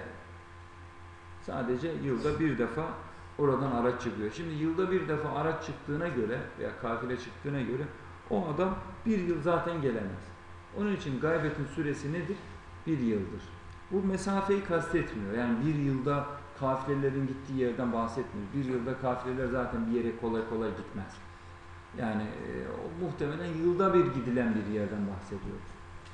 Sadece yılda bir defa oradan araç çıkıyor. Şimdi yılda bir defa araç çıktığına göre veya kafile çıktığına göre o adam bir yıl zaten gelemez. Onun için gaybetin süresi nedir? Bir yıldır. Bu mesafeyi kastetmiyor. Yani bir yılda kafilelerin gittiği yerden bahsetmiyor. Bir yılda kafileler zaten bir yere kolay kolay gitmez. Yani e, o muhtemelen yılda bir gidilen bir yerden bahsediyoruz.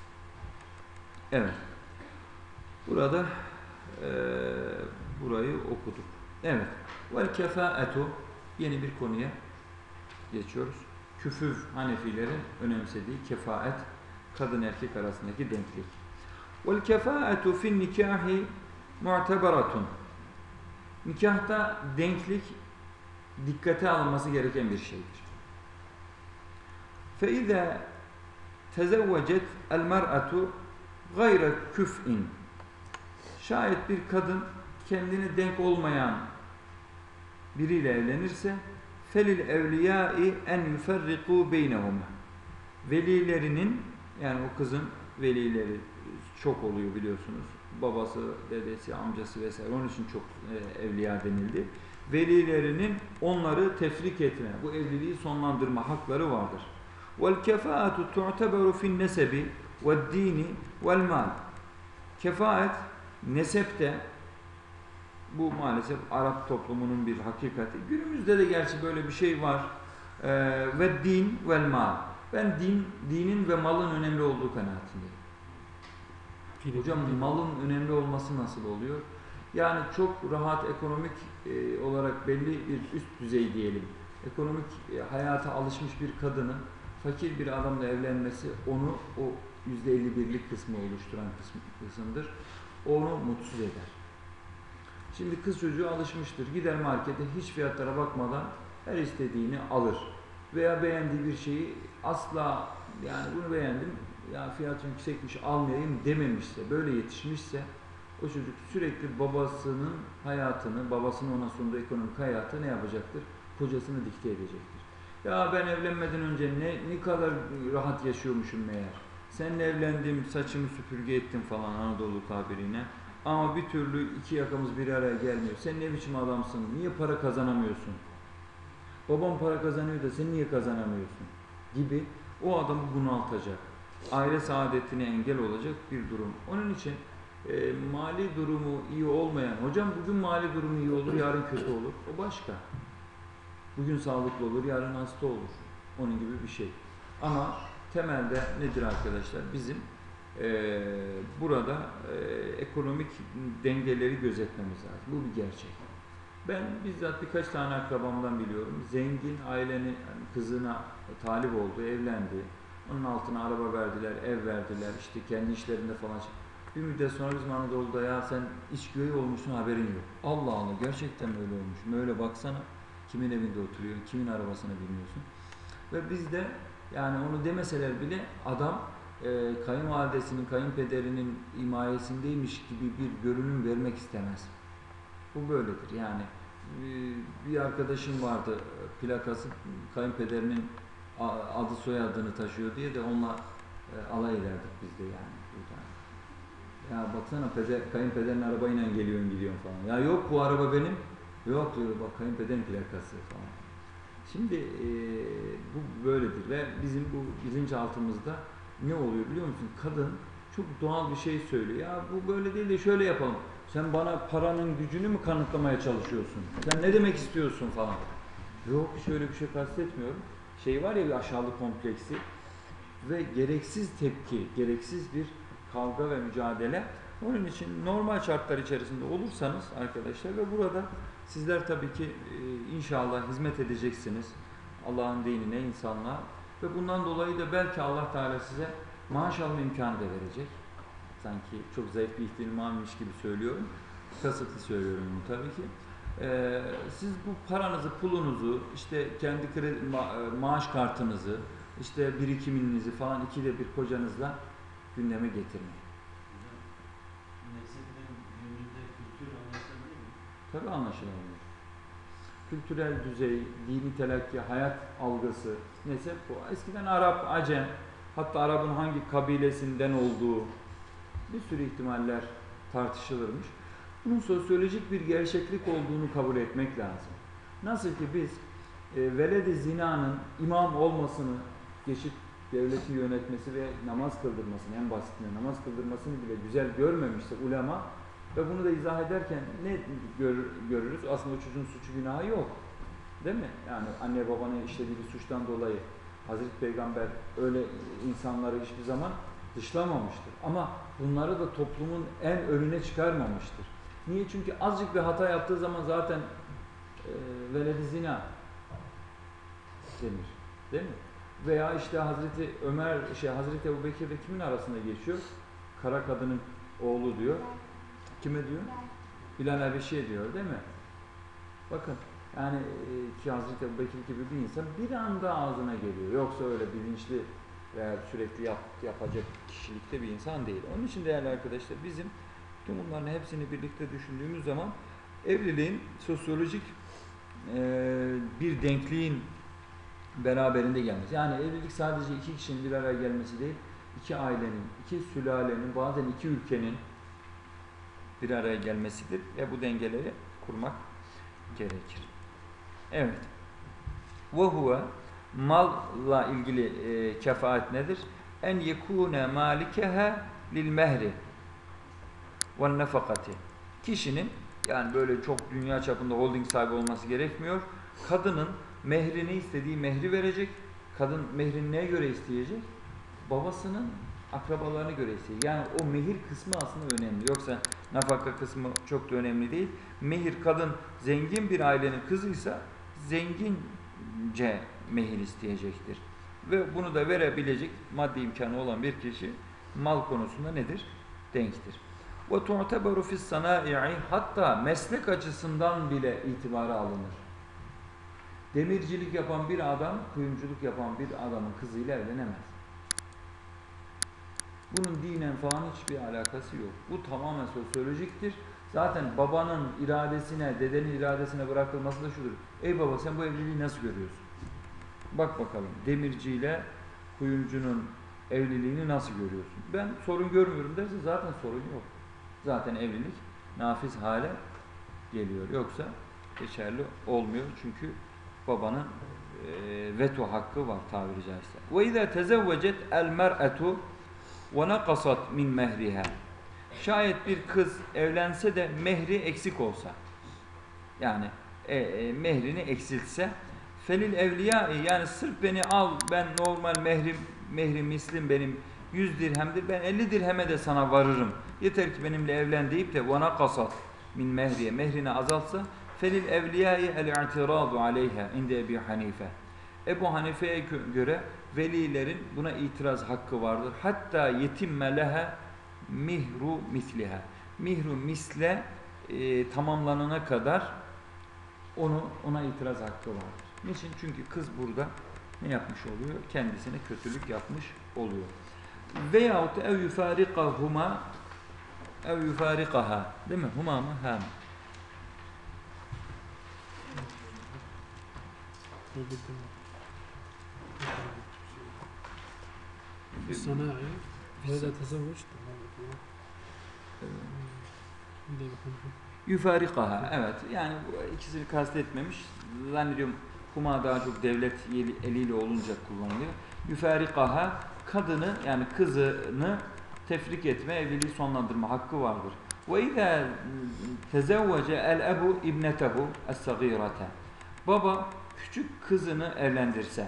Evet. Burada e, burayı okuduk. Evet. Vel kefaetu, yeni bir konuya geçiyoruz. Küfüv Hanefilerin önemsediği kefaet, kadın erkek arasındaki denklik. Vel kefaetu fin nikahi mu'teberatun. Nikahta denklik dikkate alınması gereken bir şeydir. Fe izâ tezevvecet el mer'atu gayre küf'in. Şayet bir kadın kendine denk olmayan biriyle evlenirse felil evliyâi en yuferrikû beynehuma. Velilerinin, yani o kızın velileri çok oluyor biliyorsunuz. Babası, dedesi, amcası vesaire. Onun için çok e, evliya denildi. Velilerinin onları tefrik etme, bu evliliği sonlandırma hakları vardır. Vel kefaatu tu'teberu fin nesebi ve'd dini vel mal. Kefaet nesepte, bu maalesef Arap toplumunun bir hakikati. Günümüzde de gerçi böyle bir şey var. Ee, ve din vel mal. Ben din, dinin ve malın önemli olduğu kanaatindeyim. Film- Hocam film- malın önemli olması nasıl oluyor? Yani çok rahat ekonomik e, olarak belli bir üst düzey diyelim. Ekonomik e, hayata alışmış bir kadının fakir bir adamla evlenmesi onu o yüzde elli birlik kısmı oluşturan kısım, kısımdır. Onu mutsuz eder. Şimdi kız çocuğu alışmıştır. Gider markete hiç fiyatlara bakmadan her istediğini alır. Veya beğendiği bir şeyi asla yani bunu beğendim ya fiyatı yüksekmiş almayayım dememişse, böyle yetişmişse o çocuk sürekli babasının hayatını, babasının ona sunduğu ekonomik hayatı ne yapacaktır? Kocasını dikte edecektir. Ya ben evlenmeden önce ne, ne kadar rahat yaşıyormuşum meğer. Seninle evlendim, saçımı süpürge ettim falan Anadolu tabiriyle. Ama bir türlü iki yakamız bir araya gelmiyor. Sen ne biçim adamsın? Niye para kazanamıyorsun? Babam para kazanıyor da sen niye kazanamıyorsun? Gibi o adamı bunaltacak. Aile saadetine engel olacak bir durum. Onun için e, mali durumu iyi olmayan, hocam bugün mali durumu iyi olur, yarın kötü olur. O başka. Bugün sağlıklı olur, yarın hasta olur. Onun gibi bir şey. Ama temelde nedir arkadaşlar? Bizim e, burada e, ekonomik dengeleri gözetmemiz lazım. Bu bir gerçek. Ben bizzat birkaç tane akrabamdan biliyorum. Zengin ailenin yani kızına talip oldu, evlendi. Onun altına araba verdiler, ev verdiler. İşte kendi işlerinde falan. Bir müddet sonra bizim Anadolu'da ya sen iç güvey olmuşsun haberin yok. Allah Allah gerçekten öyle olmuş. Öyle baksana kimin evinde oturuyor, kimin arabasına biniyorsun. Ve bizde yani onu demeseler bile adam e, kayınvalidesinin, kayınpederinin himayesindeymiş gibi bir görünüm vermek istemez. Bu böyledir yani. Bir arkadaşım vardı plakası kayınpederinin adı soyadını taşıyor diye de onunla alay ederdik biz de yani. Ya baksana peder, kayınpederin arabayla geliyorsun gidiyorsun falan. Ya yok bu araba benim. Yok diyor bak kayınpederin plakası falan. Şimdi e, bu böyledir ve bizim bu bilinçaltımızda ne oluyor biliyor musun? Kadın çok doğal bir şey söylüyor. Ya bu böyle değil de şöyle yapalım. Sen bana paranın gücünü mü kanıtlamaya çalışıyorsun? Sen ne demek istiyorsun falan. Yok şöyle bir şey kastetmiyorum. Şey var ya bir aşağılık kompleksi ve gereksiz tepki, gereksiz bir kavga ve mücadele. Onun için normal şartlar içerisinde olursanız arkadaşlar ve burada sizler tabii ki inşallah hizmet edeceksiniz Allah'ın dinine, insanlığa ve bundan dolayı da belki Allah Teala size maaş alma imkanı da verecek. Sanki çok zayıf bir ihtimalmiş gibi söylüyorum. Kasıtlı söylüyorum bunu tabii ki. Ee, siz bu paranızı, pulunuzu, işte kendi kredi, ma- maaş kartınızı, işte birikiminizi falan ikide bir kocanızla gündeme getirmeyin. Mezheplerin günümüzde kültür anlaşılabilir mi? Tabii anlaşılabilir. Kültürel düzey, dini telakki, hayat algısı, neyse bu. Eskiden Arap, Acem, hatta Arap'ın hangi kabilesinden olduğu bir sürü ihtimaller tartışılırmış. Bunun sosyolojik bir gerçeklik olduğunu kabul etmek lazım. Nasıl ki biz e, veled-i zinanın imam olmasını geçip devleti yönetmesi ve namaz kıldırmasını, en basitinden namaz kıldırmasını bile güzel görmemişse ulema ve bunu da izah ederken ne gör, görürüz? Aslında o çocuğun suçu günahı yok. Değil mi? Yani anne babanın işlediği bir suçtan dolayı Hazreti Peygamber öyle insanları hiçbir zaman dışlamamıştır. Ama bunları da toplumun en önüne çıkarmamıştır. Niye? Çünkü azıcık bir hata yaptığı zaman zaten e, veled-i zina denir. Değil mi? Veya işte Hazreti Ömer, şey Hazreti Ebubekir de kimin arasında geçiyor? Kara kadının oğlu diyor. Kime diyor? Bilal Habeşi'ye diyor değil mi? Bakın yani e, ki Hazreti Ebubekir gibi bir insan bir anda ağzına geliyor. Yoksa öyle bilinçli veya sürekli yap, yapacak kişilikte bir insan değil. Onun için değerli arkadaşlar bizim tüm bunların hepsini birlikte düşündüğümüz zaman evliliğin sosyolojik e, bir denkliğin beraberinde gelmesi. Yani evlilik sadece iki kişinin bir araya gelmesi değil, iki ailenin, iki sülalenin, bazen iki ülkenin bir araya gelmesidir ve bu dengeleri kurmak gerekir. Evet. Ve huve malla ilgili e, kefaat nedir? En yekune malikeha lil mehri ve nefakati. Kişinin yani böyle çok dünya çapında holding sahibi olması gerekmiyor. Kadının mehrini istediği mehri verecek. Kadın mehrini neye göre isteyecek? Babasının Akrabalarına göre isteyecek. Yani o mehir kısmı aslında önemli. Yoksa nafaka kısmı çok da önemli değil. Mehir, kadın zengin bir ailenin kızıysa zengince mehir isteyecektir. Ve bunu da verebilecek maddi imkanı olan bir kişi mal konusunda nedir? Denktir. Ve tu'teberu fis sanai'i, hatta meslek açısından bile itibara alınır. Demircilik yapan bir adam, kuyumculuk yapan bir adamın kızıyla evlenemez. Bunun dinen falan hiçbir alakası yok. Bu tamamen sosyolojiktir. Zaten babanın iradesine, dedenin iradesine bırakılması da şudur. Ey baba, sen bu evliliği nasıl görüyorsun? Bak bakalım, demirciyle kuyumcunun evliliğini nasıl görüyorsun? Ben sorun görmüyorum derse zaten sorun yok. Zaten evlilik nafiz hale geliyor. Yoksa geçerli olmuyor. Çünkü babanın e, veto hakkı var tabiri caizse. Ve izâ tezevvecet el mer'etu ve nakasat min mehriha. Şayet bir kız evlense de mehri eksik olsa, yani e, e, mehrini eksiltse, felil evliya, yani sırf beni al, ben normal mehrim mehrim mislim benim yüz dirhemdir, ben elli dirheme de sana varırım, yeter ki benimle evlen deyip de ve nakasat min mehriye, mehrini azaltsa, felil evliyâi el-i'tirâdu aleyha inde Ebi Hanife. Ebu Hanife'ye göre velilerin buna itiraz hakkı vardır. Hatta yetimme leha mihru misliha. Mihru misle e, tamamlanana kadar onu ona itiraz hakkı vardır. Niçin? Çünkü kız burada ne yapmış oluyor? Kendisine kötülük yapmış oluyor. Veyahut ev yufarikahuma ev yufarikaha, değil mi? Huma mı? Ha mı? الصناعي وإذا تزوجت Yufarikaha, evet, yani bu ikisini kastetmemiş. Zannediyorum huma daha çok devlet eliyle olunca kullanılıyor. Yufarikaha, kadını yani kızını tefrik etme, evliliği sonlandırma hakkı vardır. Ve izâ tezevvece el ebu ibnetehu es-sagîrate. Baba küçük kızını evlendirse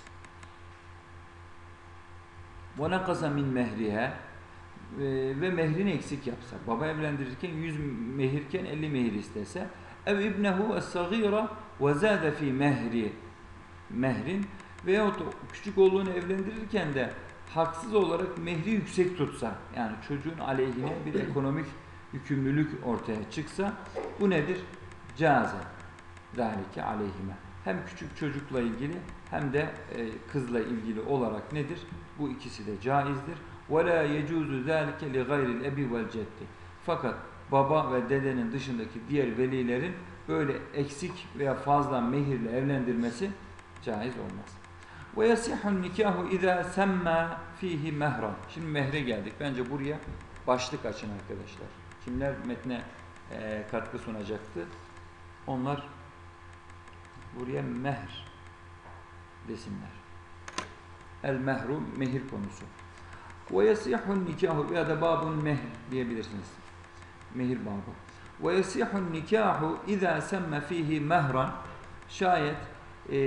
ve nakasa min mehriha, ve mehrini eksik yapsa, baba evlendirirken yüz mehirken elli mehir istese, ev ibnehu es-sagîra ve zâde fî mehri mehrin, veyahut küçük oğlunu evlendirirken de haksız olarak mehri yüksek tutsa, yani çocuğun aleyhine bir ekonomik yükümlülük ortaya çıksa, bu nedir? Câze zâlike aleyhime. Hem küçük çocukla ilgili hem de e, kızla ilgili olarak nedir? Bu ikisi de caizdir. وَلَا يَجُوزُ ذَٰلِكَ لِغَيْرِ الْاَبِ وَالْجَدِّ. Fakat baba ve dedenin dışındaki diğer velilerin böyle eksik veya fazla mehirle evlendirmesi caiz olmaz. وَيَسِحُ النِّكَاهُ اِذَا سَمَّا ف۪يهِ مَهْرًا. Şimdi mehre geldik. Bence buraya başlık açın arkadaşlar. Kimler metne e, katkı sunacaktı? Onlar buraya mehr desinler. El mehru, mehir konusu. Ve yasihun nikahu ya da babun mehr diyebilirsiniz. Mehir babı. Ve yasihun nikahu iza semme fihi mehran. Şayet e,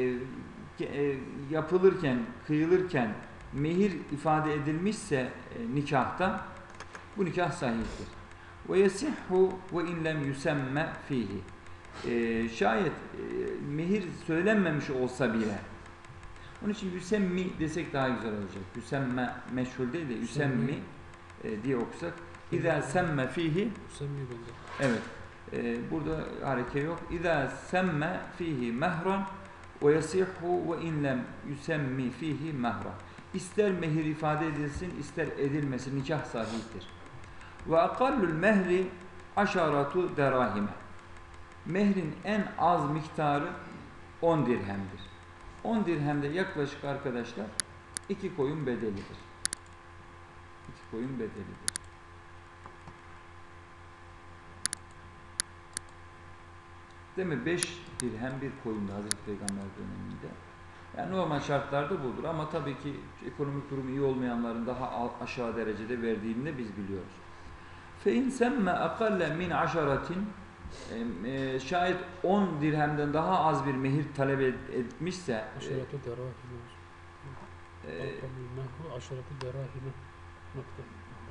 e, yapılırken, kıyılırken mehir ifade edilmişse e, nikahta, bu nikah sahihtir. Ve yasihhu ve in lem yusemme fihi. E, şayet e, mehir söylenmemiş olsa bile, onun için yüsemmi desek daha güzel olacak. Yüsemme meşhur değil de yüsemmi e, diye okusak. İzâ semme fihi. Yüsemmi bende. Evet. E, burada hareke yok. İzâ semme fihi mehran ve yasihhu ve in lem yüsemmi fihi mehran. İster mehir ifade edilsin, ister edilmesin, nikah sahihtir. Ve akallul mehri aşaratu derahime. Mehrin en az miktarı on dirhemdir. on dirhemde yaklaşık arkadaşlar iki koyun bedelidir. iki koyun bedelidir. Değil mi? beş dirhem bir koyundu Hazreti Peygamber döneminde. Yani normal şartlarda budur ama tabii ki ekonomik durumu iyi olmayanların daha aşağı derecede verdiğini de biz biliyoruz. فَاِنْ سَمَّ اَقَلَّ مِنْ عَشَرَةٍ E, şayet on dirhemden daha az bir mehir talep etmişse, Aşıratu derahim. e, Nahvu aşiratı derahime nokta.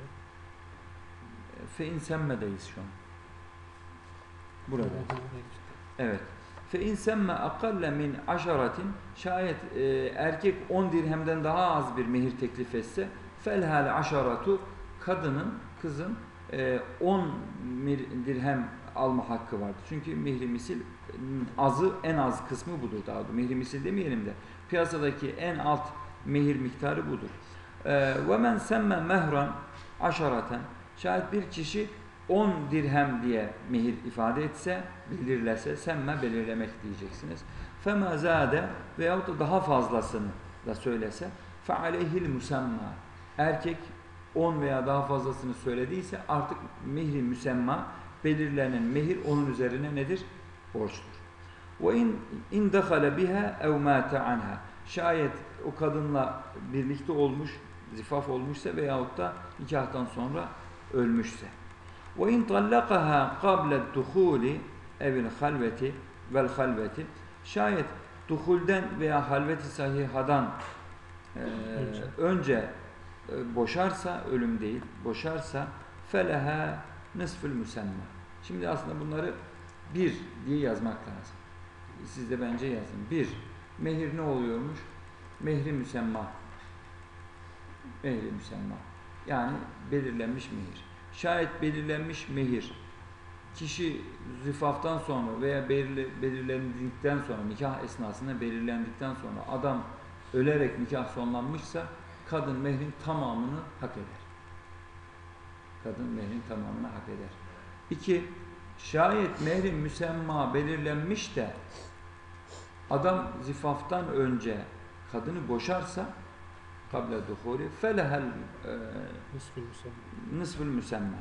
fe insemmedeyiz şu an. Burada. Evet. Fe insemme akalle min aşaratin, şayet e, erkek on dirhemden daha az bir mehir teklif etse, felhal aşaratu, kadının, kızın e, on dirhem alma hakkı vardır. Çünkü mehri misil azı, en az kısmı budur daha doğrusu. Mehri misil demeyelim de piyasadaki en alt mehir miktarı budur. Ve men semme mehran aşaraten, şayet bir kişi on dirhem diye mehir ifade etse, belirlese, semme belirlemek diyeceksiniz. Fema zade veyahut da daha fazlasını da söylese, fe aleyhil musemma, erkek on veya daha fazlasını söylediyse artık mehri müsemma, belirlenen mehir onun üzerine nedir? Borçtur. Ve in in dakhala biha ev mata anha, şayet o kadınla birlikte olmuş, zifaf olmuşsa veyahut da nikahtan sonra ölmüşse. Ve in tallaqaha qabla duhuli evil halveti vel halveti, şayet duhulden veya halveti sahihadan e, önce, önce e, boşarsa, ölüm değil, boşarsa feleha nisfül müsemma. Şimdi aslında bunları bir diye yazmak lazım. Siz de bence yazın. Bir, mehir ne oluyormuş? Mehri müsemma. Mehri müsemma. Yani belirlenmiş mehir. Şayet belirlenmiş mehir kişi zifaftan sonra veya belirlendikten sonra, nikah esnasında belirlendikten sonra adam ölerek nikah sonlanmışsa kadın mehrin tamamını hak eder. Kadın mehrin tamamını hak eder. İki, şayet mehrin müsemma belirlenmiş de adam zifaftan önce kadını boşarsa kabla duhuli felehel nisfül müsemma,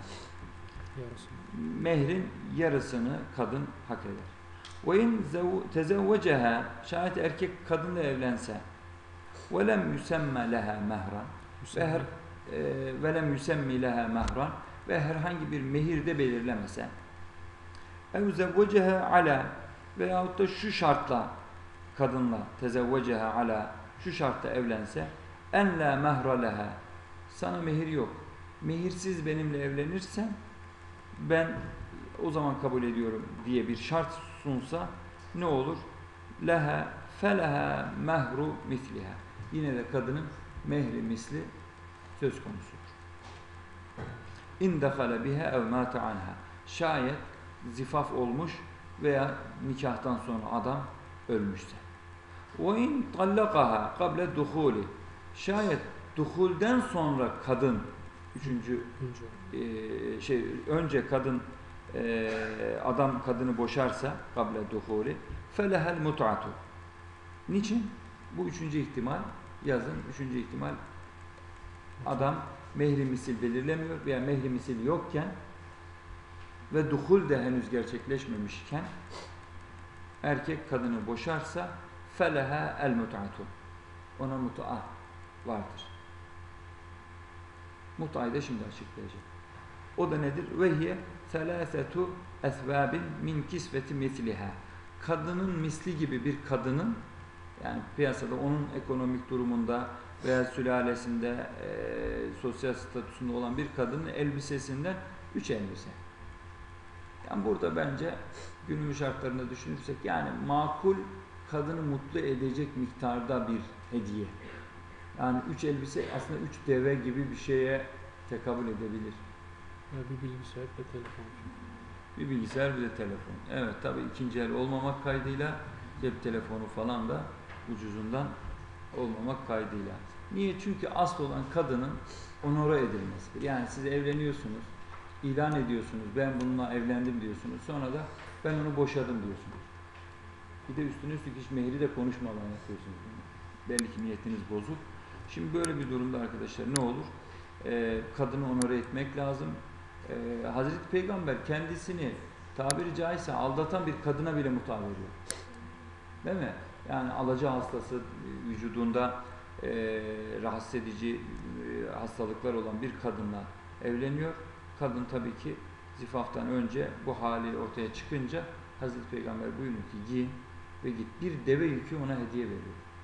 mehrin yarısını kadın hak eder. Ve in tezevveceha, şayet erkek kadınla evlense ve lem yüsemme leha mehran ve her ve lem yüsemmi leha mehran ve herhangi bir mehir de belirlemese, ev zevveceha ala, veyahut da şu şartla kadınla tezevveceha ala, şu şartla evlense, en la mehra leha, sana mehir yok, mehirsiz benimle evlenirsen ben o zaman kabul ediyorum diye bir şart sunsa ne olur? Leha feleha mehru misliha, yine de kadının mehri misli söz konusudur. İn dakhala biha ev mata anha, şayet zifaf olmuş veya nikahtan sonra adam ölmüşse. Ve in tallaqaha qabla duhuli, şayet duhulden sonra kadın, üçüncü e, şey önce kadın e, adam kadını boşarsa qabla duhuli felehel mut'atu. Niçin? Bu üçüncü ihtimal, yazın üçüncü ihtimal, adam mehri misil belirlemiyor veya mehri misil yokken ve duhul de henüz gerçekleşmemişken erkek kadını boşarsa feleha el mut'atu, ona mut'a vardır. Mut'ayı da şimdi açıklayacak. O da nedir? Ve hiye selâsetu esvâbin min kisveti misliha, kadının misli gibi bir kadının, yani piyasada onun ekonomik durumunda veya sülalesinde e, sosyal statüsünde olan bir kadının elbisesinden üç elbise. Yani burada bence günümüz şartlarında düşünürsek, yani makul, kadını mutlu edecek miktarda bir hediye. Yani üç elbise aslında üç deve gibi bir şeye tekabül edebilir. Ya bir bilgisayar ve telefon. Bir bilgisayar bir de telefon. Evet, tabii ikinci el olmamak kaydıyla cep telefonu falan da ucuzundan olmamak kaydıyla. Niye? Çünkü asıl olan kadının onore edilmesidir. Yani siz evleniyorsunuz, ilan ediyorsunuz, ben bununla evlendim diyorsunuz, sonra da ben onu boşadım diyorsunuz. Bir de üstüne üstlük hiç mehri de konuşmadan yapıyorsunuz. Belli ki niyetiniz bozuk. Şimdi böyle bir durumda arkadaşlar ne olur? Ee, kadını onore etmek lazım. Ee, Hazreti Peygamber kendisini tabiri caizse aldatan bir kadına bile muta veriyor. Değil mi? Yani alaca hastası, vücudunda e, rahatsız edici e, hastalıklar olan bir kadınla evleniyor. Kadın tabii ki zifaftan önce bu hali ortaya çıkınca Hazreti Peygamber buyuruyor ki giyin ve git. Bir deve yükü ona hediye veriyor.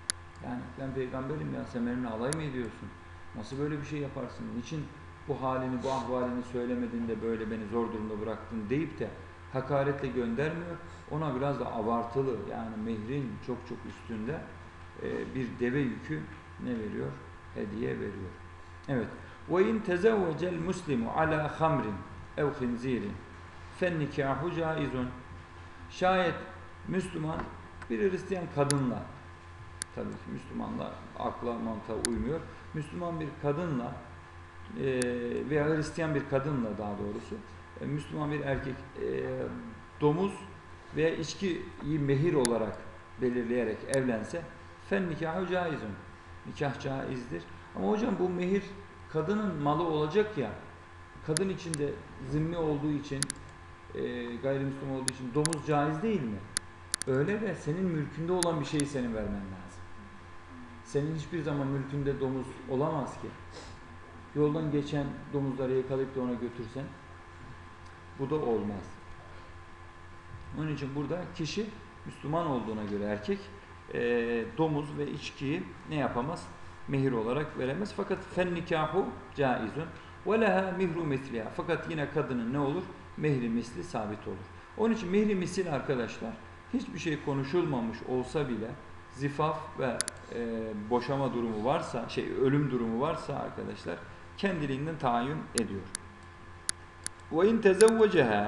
Yani ben peygamberim ya, sen benimle alay mı ediyorsun? Nasıl böyle bir şey yaparsın? Niçin bu halini, bu ahvalini söylemedin de böyle beni zor durumda bıraktın deyip de hakaretle göndermiyor. Ona biraz da abartılı, yani mehrin çok çok üstünde e, bir deve yükü ne veriyor? Hediye veriyor. Evet. وَاِنْ تَزَوَّجَ الْمُسْلِمُ عَلَى خَمْرٍ اَوْ خِنْزِيرٍ فَالنِّكَاحُ جَائِزٌ. Şayet Müslüman bir Hristiyan kadınla, tabii ki Müslümanlar akla mantığa uymuyor, Müslüman bir kadınla e, veya Hristiyan bir kadınla daha doğrusu e, Müslüman bir erkek e, domuz veya içkiyi mehir olarak belirleyerek evlense fen nikahı caizun. Nikah caizdir. Ama hocam bu mehir kadının malı olacak ya, kadın içinde zimmi olduğu için e, gayrimüslim olduğu için domuz caiz değil mi? Öyle de senin mülkünde olan bir şeyi senin vermen lazım. Senin hiçbir zaman mülkünde domuz olamaz ki. Yoldan geçen domuzları yakalayıp da ona götürsen bu da olmaz. Onun için burada kişi Müslüman olduğuna göre erkek e, domuz ve içkiyi ne yapamaz? Mehir olarak veremez. Fakat fen nikahu caizun ve leha mihru misliha. Fakat yine kadının ne olur? Mehri misli sabit olur. Onun için mehri misil arkadaşlar hiçbir şey konuşulmamış olsa bile zifaf ve e, boşama durumu varsa, şey ölüm durumu varsa arkadaşlar kendiliğinden tayin ediyor. Ve in tezevveceha,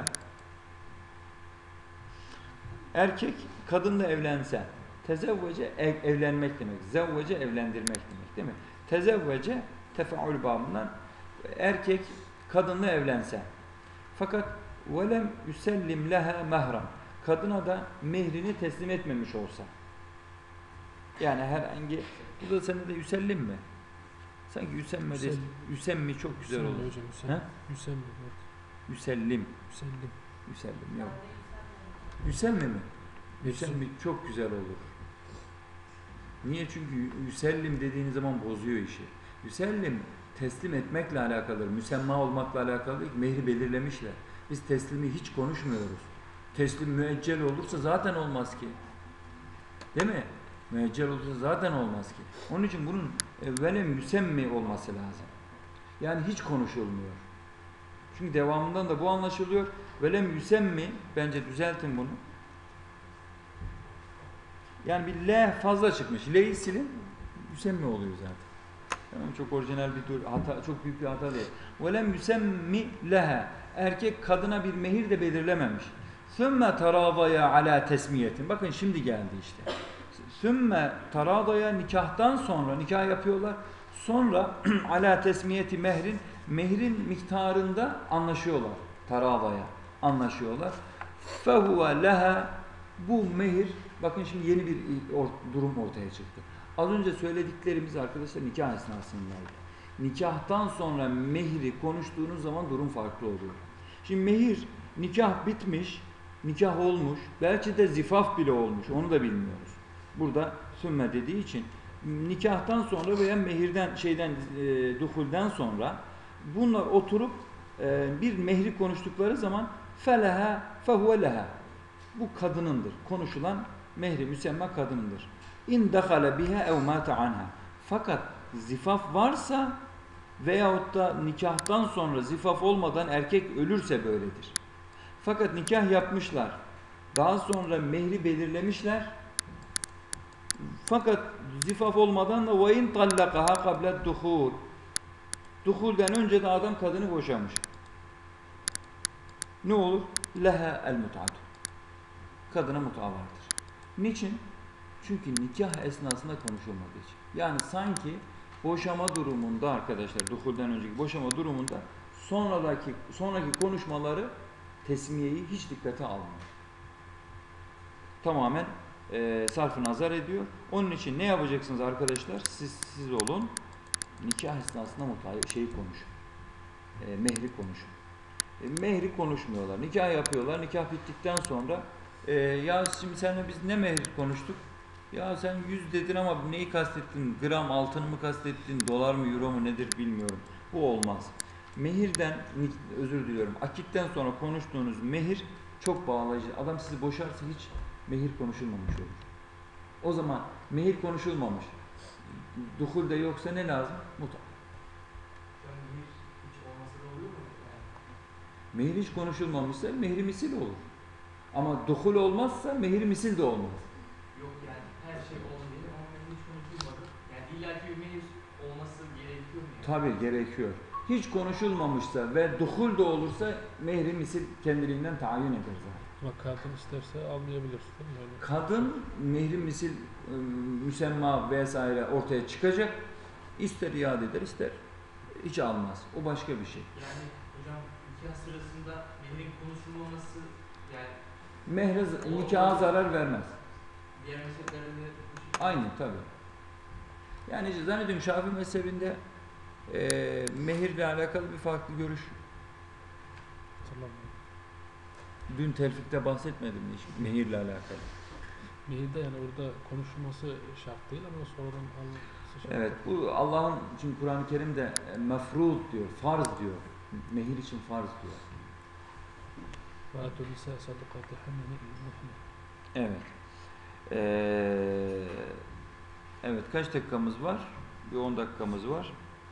erkek kadınla evlense, tezevvece ev, evlenmek demek, zevvece evlendirmek demek, değil mi? Tezevvece tefaül babından erkek kadınla evlense, fakat velem yüsellim leha mehran, kadına da mehrini teslim etmemiş olsa, yani herhangi, bu da sende de yüsellim mi? Sanki yüsemme de, yüsemmi çok güzel olur. Hocam, yüsellim. Yüsellim, evet. Yüsellim. Yüsellim. Yüsellim yok. Yüselmi mi? Yüselmi çok güzel olur. Niye? Çünkü yüsellim dediğiniz zaman bozuyor işi. Yüsellim teslim etmekle alakalıdır. Müsemma olmakla alakalı değil. Mehri belirlemişler. Biz teslimi hiç konuşmuyoruz. Teslim müeccel olursa zaten olmaz ki. Değil mi? Müeccel olursa zaten olmaz ki. Onun için bunun velem müsemmi olması lazım. Yani hiç konuşulmuyor. Çünkü devamından da bu anlaşılıyor. Velem yüsemmi, bence düzeltin bunu. Yani bir L fazla çıkmış. L'yi silin, yüsemmi oluyor zaten. Yani çok orijinal bir dur, hata, çok büyük bir hata değil. Velem yüsemmi leha, erkek kadına bir mehir de belirlememiş. Sümme taradaya ala tesmiyetin. Bakın şimdi geldi işte. Sümme taradaya, nikahtan sonra nikah yapıyorlar. Sonra ala tesmiyeti mehrin, mehrin miktarında anlaşıyorlar. Taradaya anlaşıyorlar. Fehuve leha, bu mehir, bakın şimdi yeni bir durum ortaya çıktı. Az önce söylediklerimiz arkadaşlar nikah esnasındaydı. Nikahtan sonra mehri konuştuğunuz zaman durum farklı oluyor. Şimdi mehir, nikah bitmiş, nikah olmuş, belki de zifaf bile olmuş, onu da bilmiyoruz. Burada sümme dediği için nikahtan sonra veya mehirden, şeyden, e, duhulden sonra bunlar oturup e, bir mehri konuştukları zaman feleha fehuve leha, bu kadınındır. Konuşulan mehri müsemma kadınındır. İn dehale biha ev mâte anha. Fakat zifaf varsa veyahut da nikahtan sonra zifaf olmadan erkek ölürse böyledir. Fakat nikah yapmışlar. Daha sonra mehri belirlemişler. Fakat zifaf olmadan da ve in tallaqaha qabla duhul. Duhulden önce de adam kadını boşamış. Ne olur? Leha el mut'atu. Kadına mut'a vardır. Niçin? Çünkü nikah esnasında konuşulmadığı için. Yani sanki boşama durumunda arkadaşlar, duhulden önceki boşama durumunda sonradaki sonraki konuşmaları, tesmiyeyi hiç dikkate almıyor. Tamamen e, sarf-ı nazar ediyor. Onun için ne yapacaksınız arkadaşlar? Siz siz olun. Nikah esnasında mutlaka şeyi konuşun. E, mehri konuşun. E, mehri konuşmuyorlar. Nikah yapıyorlar. Nikah bittikten sonra e, ya şimdi seninle biz ne mehri konuştuk? Ya sen yüz dedin ama neyi kastettin? Gram altını mı kastettin? Dolar mı, euro mu nedir bilmiyorum. Bu olmaz. Mehirden, özür diliyorum, akitten sonra konuştuğunuz mehir çok bağlayıcı. Adam sizi boşarsa hiç mehir konuşulmamış olur. O zaman mehir konuşulmamış. Duhul de yoksa ne lazım? Muta. Hocam mehir hiç olmasa da oluyor mu? Yani Mehir hiç konuşulmamışsa mehri misil olur. Ama duhul olmazsa mehir misil de olmaz. yok yani her şey oldu diye ama mehir hiç konuşulmadı. Yani illaki bir mehir olması gerekiyor mu? Yani? Tabii gerekiyor. Hiç konuşulmamışsa ve duhul de olursa mehri misil kendiliğinden tayin eder zaten. Ama kadın isterse almayabilir. Değil mi? Yani Kadın mehri misil ıı, müsemma vesaire ortaya çıkacak. İster iade eder ister hiç almaz. O başka bir şey. Yani hocam nikah sırasında mehrin konuşulmaması yani Mehre nikaha zarar vermez. diğer mezheplerde de bu şekilde. Aynı tabii. Yani zannediyorum Şafii mezhebinde e, mehirle alakalı bir farklı görüş. hatırlamıyorum. Dün telfikte bahsetmedim mi hiç mehirle alakalı? Mehirde yani orada konuşulması şart değil ama sonradan alınması şart. Evet, bu Allah'ın, çünkü Kur'an-ı Kerim'de e, mefrud diyor, farz diyor. Mehir için farz diyor. وَاَتُوا نِسَاءَ صَدُقَاتِهِنَّ نِحْنَ. Evet. Ee, evet, kaç dakikamız var? Bir on dakikamız var.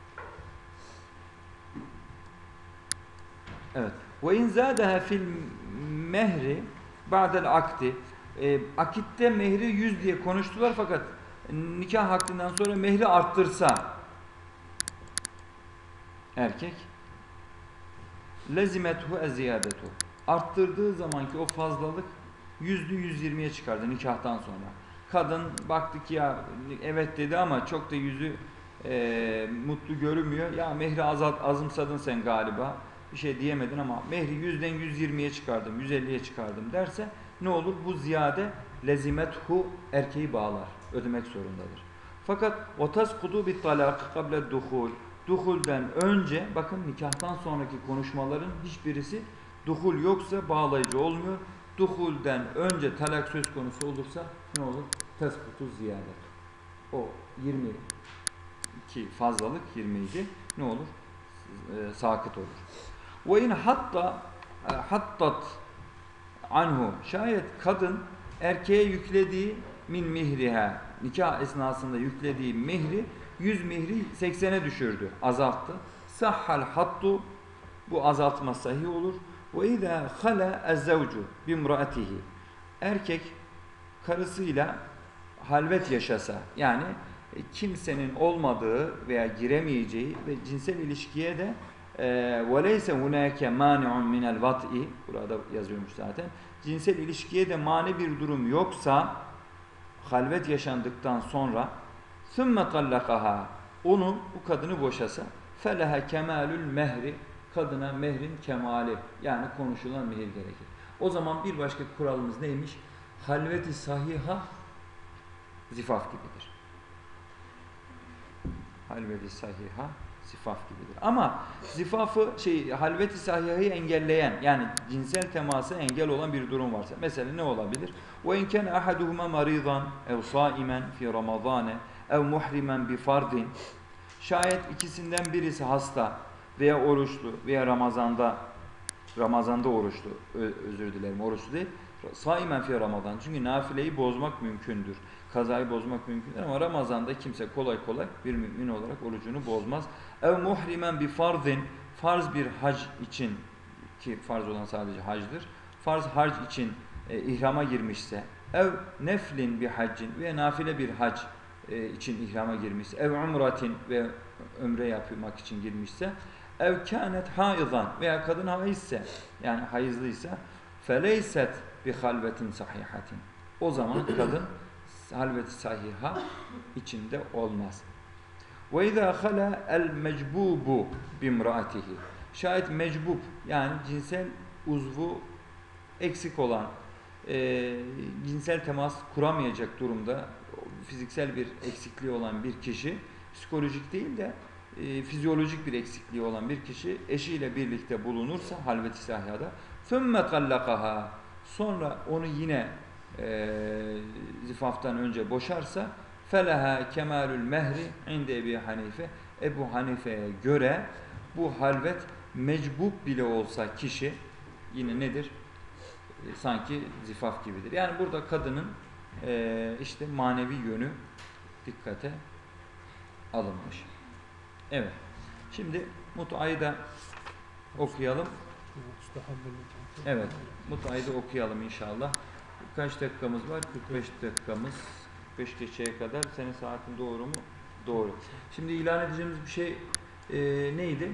Evet. Ve in zâdeha fil mehri ba'del akdi. E, akitte mehri yüz diye konuştular fakat nikah hakkından sonra mehri arttırsa erkek lezimethu eziyadetu. Arttırdığı zamanki o fazlalık yüzlü yüz yirmiye çıkardı nikahtan sonra. Kadın baktı ki ya evet dedi ama çok da yüzü e, mutlu görünmüyor. Ya mehri azalt, azımsadın sen galiba. Bir şey diyemedin ama mehri yüzden yüz yirmiye çıkardım, yüz elliye çıkardım derse ne olur? Bu ziyade lezimethu erkeği bağlar, ödemek zorundadır. Fakat o taskudu bit talak kable duhul. Duhulden önce bakın nikahtan sonraki konuşmaların hiçbirisi duhul yoksa bağlayıcı olmuyor. Duhulden önce talak söz konusu olursa ne olur? Taskutu ziyade. O yirmi iki fazlalık yirmi idi. Ne olur? E, sakıt olur. Ve in hatta hattat anhu, şayet kadın erkeğe yüklediği min mihriha, nikah esnasında yüklediği mehri yüz mihri seksene düşürdü, azalttı. Sahhal hattu, bu azaltma sahih olur. Ve izâ khala ezzevcu bimraatihi, erkek karısıyla halvet yaşasa, yani kimsenin olmadığı veya giremeyeceği ve cinsel ilişkiye de وَلَيْسَ هُنَاكَ مَانِعٌ مِنَ الْوَطْءِ, burada yazıyormuş zaten, cinsel ilişkiye de mani bir durum yoksa, halvet yaşandıktan sonra ثُمَّ طَلَّقَهَا, onu, bu kadını boşasa, فَلَهَا كَمَالُ الْمehri, kadına mehrin kemali, yani konuşulan mehir gerekir. O zaman bir başka kuralımız neymiş? Halvet-i sahiha zifaf gibidir. Halvet-i sahiha zifaf gibidir. Ama zifafı şey halvet-i sahihayı engelleyen, yani cinsel teması engel olan bir durum varsa, mesela ne olabilir? Ve in kana ahaduhuma maridan ev saimen fi ramazan ev muhrimen bi fardin. Şayet ikisinden birisi hasta veya oruçlu veya Ramazan'da Ramazan'da oruçlu, özür dilerim, oruçlu değil. Saimen fi Ramazan. Çünkü nafileyi bozmak mümkündür. Kazayı bozmak mümkündür ama Ramazan'da kimse kolay kolay bir mümin olarak orucunu bozmaz. Ev muhrimen bi farzin, farz bir hac için, ki farz olan sadece hacdır. Farz hac için e, ihrama girmişse, ev neflin bir haccin ve nafile bir hac e, için ihrama girmişse, ev umratin ve ömre yapmak için girmişse, ev kânet haizan veya kadın haizse, yani hayızlıysa, feleyset bi halvetin sahihatin. O zaman kadın halvet-i sahiha içinde olmaz. Ve izâ khala el mecbubu bimraatihi. Şayet mecbub, yani cinsel uzvu eksik olan, e, cinsel temas kuramayacak durumda, fiziksel bir eksikliği olan bir kişi, psikolojik değil de e, fizyolojik bir eksikliği olan bir kişi eşiyle birlikte bulunursa halvet-i sahihada, ثُمَّ طَلَّقَهَا, sonra onu yine e, zifaftan önce boşarsa, فَلَهَا كَمَالُ الْمehri inde Ebi Hanife, Ebu Hanife'ye göre bu halvet mecbub bile olsa kişi yine nedir? E, sanki zifaf gibidir. Yani burada kadının e, işte manevi yönü dikkate alınmış. Evet. Şimdi mut'ayı da okuyalım. Evet. Mut'ayı da okuyalım inşallah. Kaç dakikamız var? kırk beş dakikamız. kırk beş geçeye kadar. Senin saatin doğru mu? Doğru. Şimdi ilan edeceğimiz bir şey e, neydi?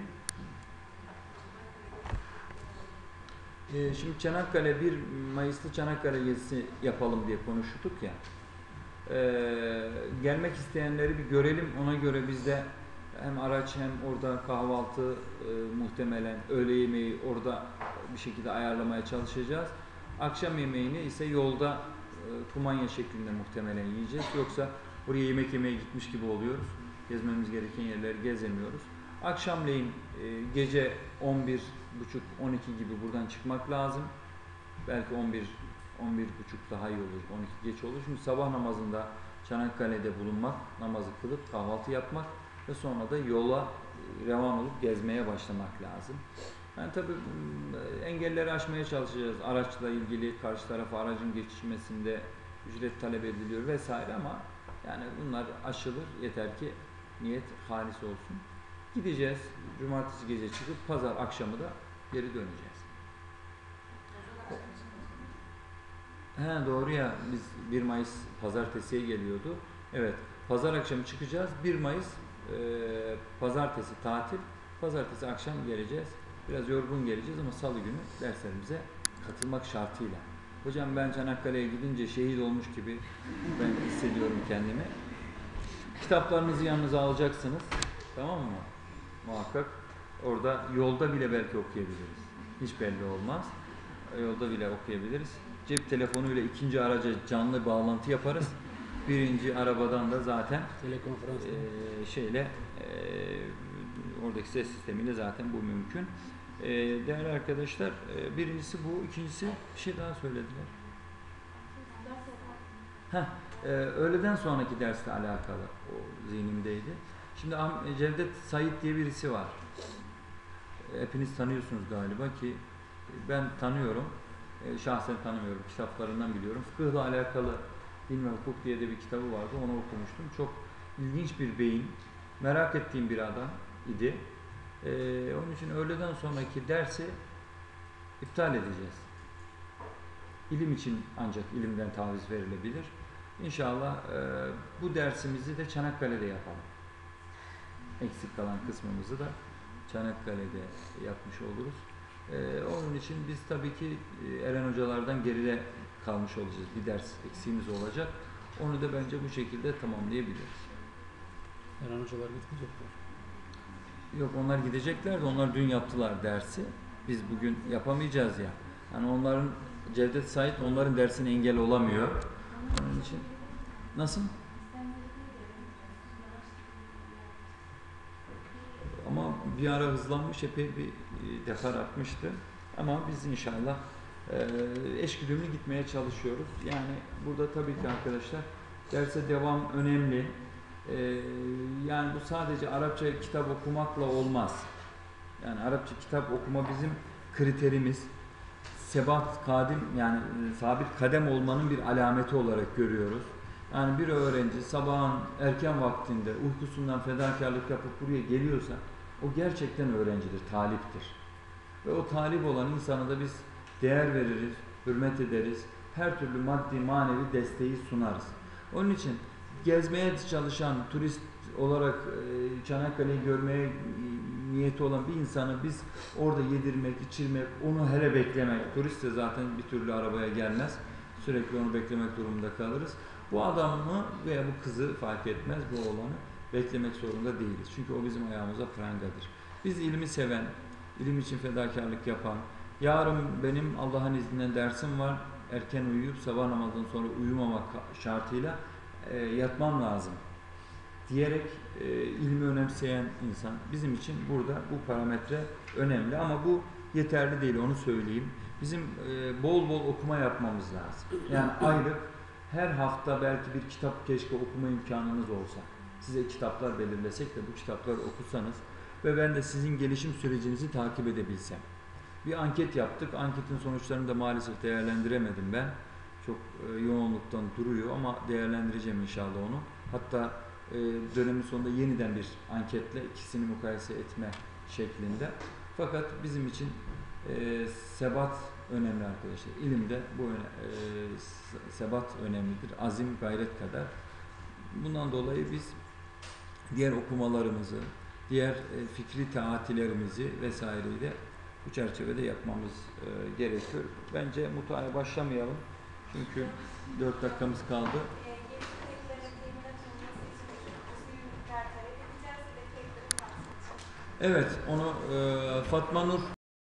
E, şimdi Çanakkale bir Mayıs'ta Çanakkale gezisi yapalım diye konuştuk ya. E, gelmek isteyenleri bir görelim. Ona göre biz de hem araç hem orada kahvaltı e, muhtemelen öğle yemeği orada bir şekilde ayarlamaya çalışacağız. Akşam yemeğini ise yolda e, kumanya şeklinde muhtemelen yiyeceğiz. Yoksa buraya yemek yemeye gitmiş gibi oluyoruz. Gezmemiz gereken yerleri gezemiyoruz. Akşamleyin e, gece on bir buçuk on iki gibi buradan çıkmak lazım. Belki on bir on bir buçuk daha iyi olur. on iki geç olur. Şimdi sabah namazında Çanakkale'de bulunmak, namazı kılıp kahvaltı yapmak ve sonra da yola revan olup gezmeye başlamak lazım. Yani tabii engelleri aşmaya çalışacağız. Araçla ilgili karşı tarafa aracın geçişmesinde ücret talep ediliyor vesaire ama yani bunlar aşılır. Yeter ki niyet halis olsun. Gideceğiz. Cumartesi gece çıkıp pazar akşamı da geri döneceğiz. He doğru ya, biz bir Mayıs pazartesiye geliyordu. Evet, pazar akşamı çıkacağız. bir Mayıs e, pazartesi tatil. Pazartesi akşam geleceğiz. Biraz yorgun geleceğiz ama salı günü derslerimize katılmak şartıyla. Hocam ben Çanakkale'ye gidince şehit olmuş gibi ben hissediyorum kendimi. Kitaplarınızı yanınıza alacaksınız. Tamam mı? Muhakkak. Orada yolda bile belki okuyabiliriz. Hiç belli olmaz. Yolda bile okuyabiliriz. Cep telefonuyla ikinci araca canlı bağlantı yaparız. Birinci arabadan da zaten telekonferans e, şeyle e, oradaki ses sistemiyle zaten bu mümkün. E, değerli arkadaşlar, e, birincisi bu, ikincisi bir şey daha söylediler. Heh, e, öğleden sonraki dersle alakalı o zihnimdeydi. Şimdi Cevdet Said diye birisi var. Hepiniz tanıyorsunuz galiba ki ben tanıyorum. E, şahsen tanımıyorum. Kitaplarından biliyorum. Fıkıhla alakalı İlm ve Hukuk diye de bir kitabı vardı. Onu okumuştum. Çok ilginç bir beyin. Merak ettiğim bir adam idi. E, onun için öğleden sonraki dersi iptal edeceğiz. İlim için ancak ilimden taviz verilebilir. İnşallah e, bu dersimizi de Çanakkale'de yapalım. Eksik kalan kısmımızı da Çanakkale'de yapmış oluruz. Ee, onun için biz tabii ki Eren hocalardan geride kalmış olacağız. Bir ders eksiğimiz olacak. Onu da bence bu şekilde tamamlayabiliriz. Eren hocalar gitmeyecekler. Yok, onlar gidecekler de onlar dün yaptılar dersi. Biz bugün yapamayacağız ya. Yani onların Cevdet Said onların dersine engel olamıyor. Onun için nasıl? Ama bir ara hızlanmış, epey bir defar atmıştı. Ama biz inşallah e, eşgüdümlü gitmeye çalışıyoruz. Yani burada tabii ki arkadaşlar derse devam önemli. E, yani bu sadece Arapça kitap okumakla olmaz. Yani Arapça kitap okuma bizim kriterimiz. Sebat kadim, yani sabit kadem olmanın bir alameti olarak görüyoruz. Yani bir öğrenci sabahın erken vaktinde uykusundan fedakarlık yapıp buraya geliyorsa o gerçekten öğrencidir, taliptir. Ve o talip olan insana da biz değer veririz, hürmet ederiz, her türlü maddi manevi desteği sunarız. Onun için gezmeye çalışan, turist olarak Çanakkale'yi görmeye niyeti olan bir insanı biz orada yedirmek, içirmek, onu hele beklemek, turist de zaten bir türlü arabaya gelmez, sürekli onu beklemek durumunda kalırız. Bu adamı veya bu kızı fark etmez, bu olanı beklemek zorunda değiliz. Çünkü o bizim ayağımıza prangadır. Biz ilmi seven, ilim için fedakarlık yapan, yarın benim Allah'ın izniyle dersim var, erken uyuyup sabah namazından sonra uyumamak şartıyla e, yatmam lazım diyerek e, ilmi önemseyen insan. Bizim için burada bu parametre önemli ama bu yeterli değil, onu söyleyeyim. Bizim e, bol bol okuma yapmamız lazım. Yani aylık her hafta belki bir kitap keşke okuma imkanınız olsa. Size kitaplar belirlesek de bu kitapları okusanız ve ben de sizin gelişim sürecinizi takip edebilsem. Bir anket yaptık. Anketin sonuçlarını da maalesef değerlendiremedim ben. Çok e, yoğunluktan duruyor ama değerlendireceğim inşallah onu. Hatta e, dönemin sonunda yeniden bir anketle ikisini mukayese etme şeklinde. Fakat bizim için e, sebat önemli arkadaşlar. İlimde bu öne, e, sebat önemlidir. Azim, gayret kadar. Bundan dolayı biz diğer okumalarımızı, diğer e, fikri taatilerimizi vesaireyi de bu çerçevede yapmamız e, gerekiyor. Bence mutaya başlamayalım. Çünkü dört dakikamız kaldı. Evet, onu e, Fatma Nur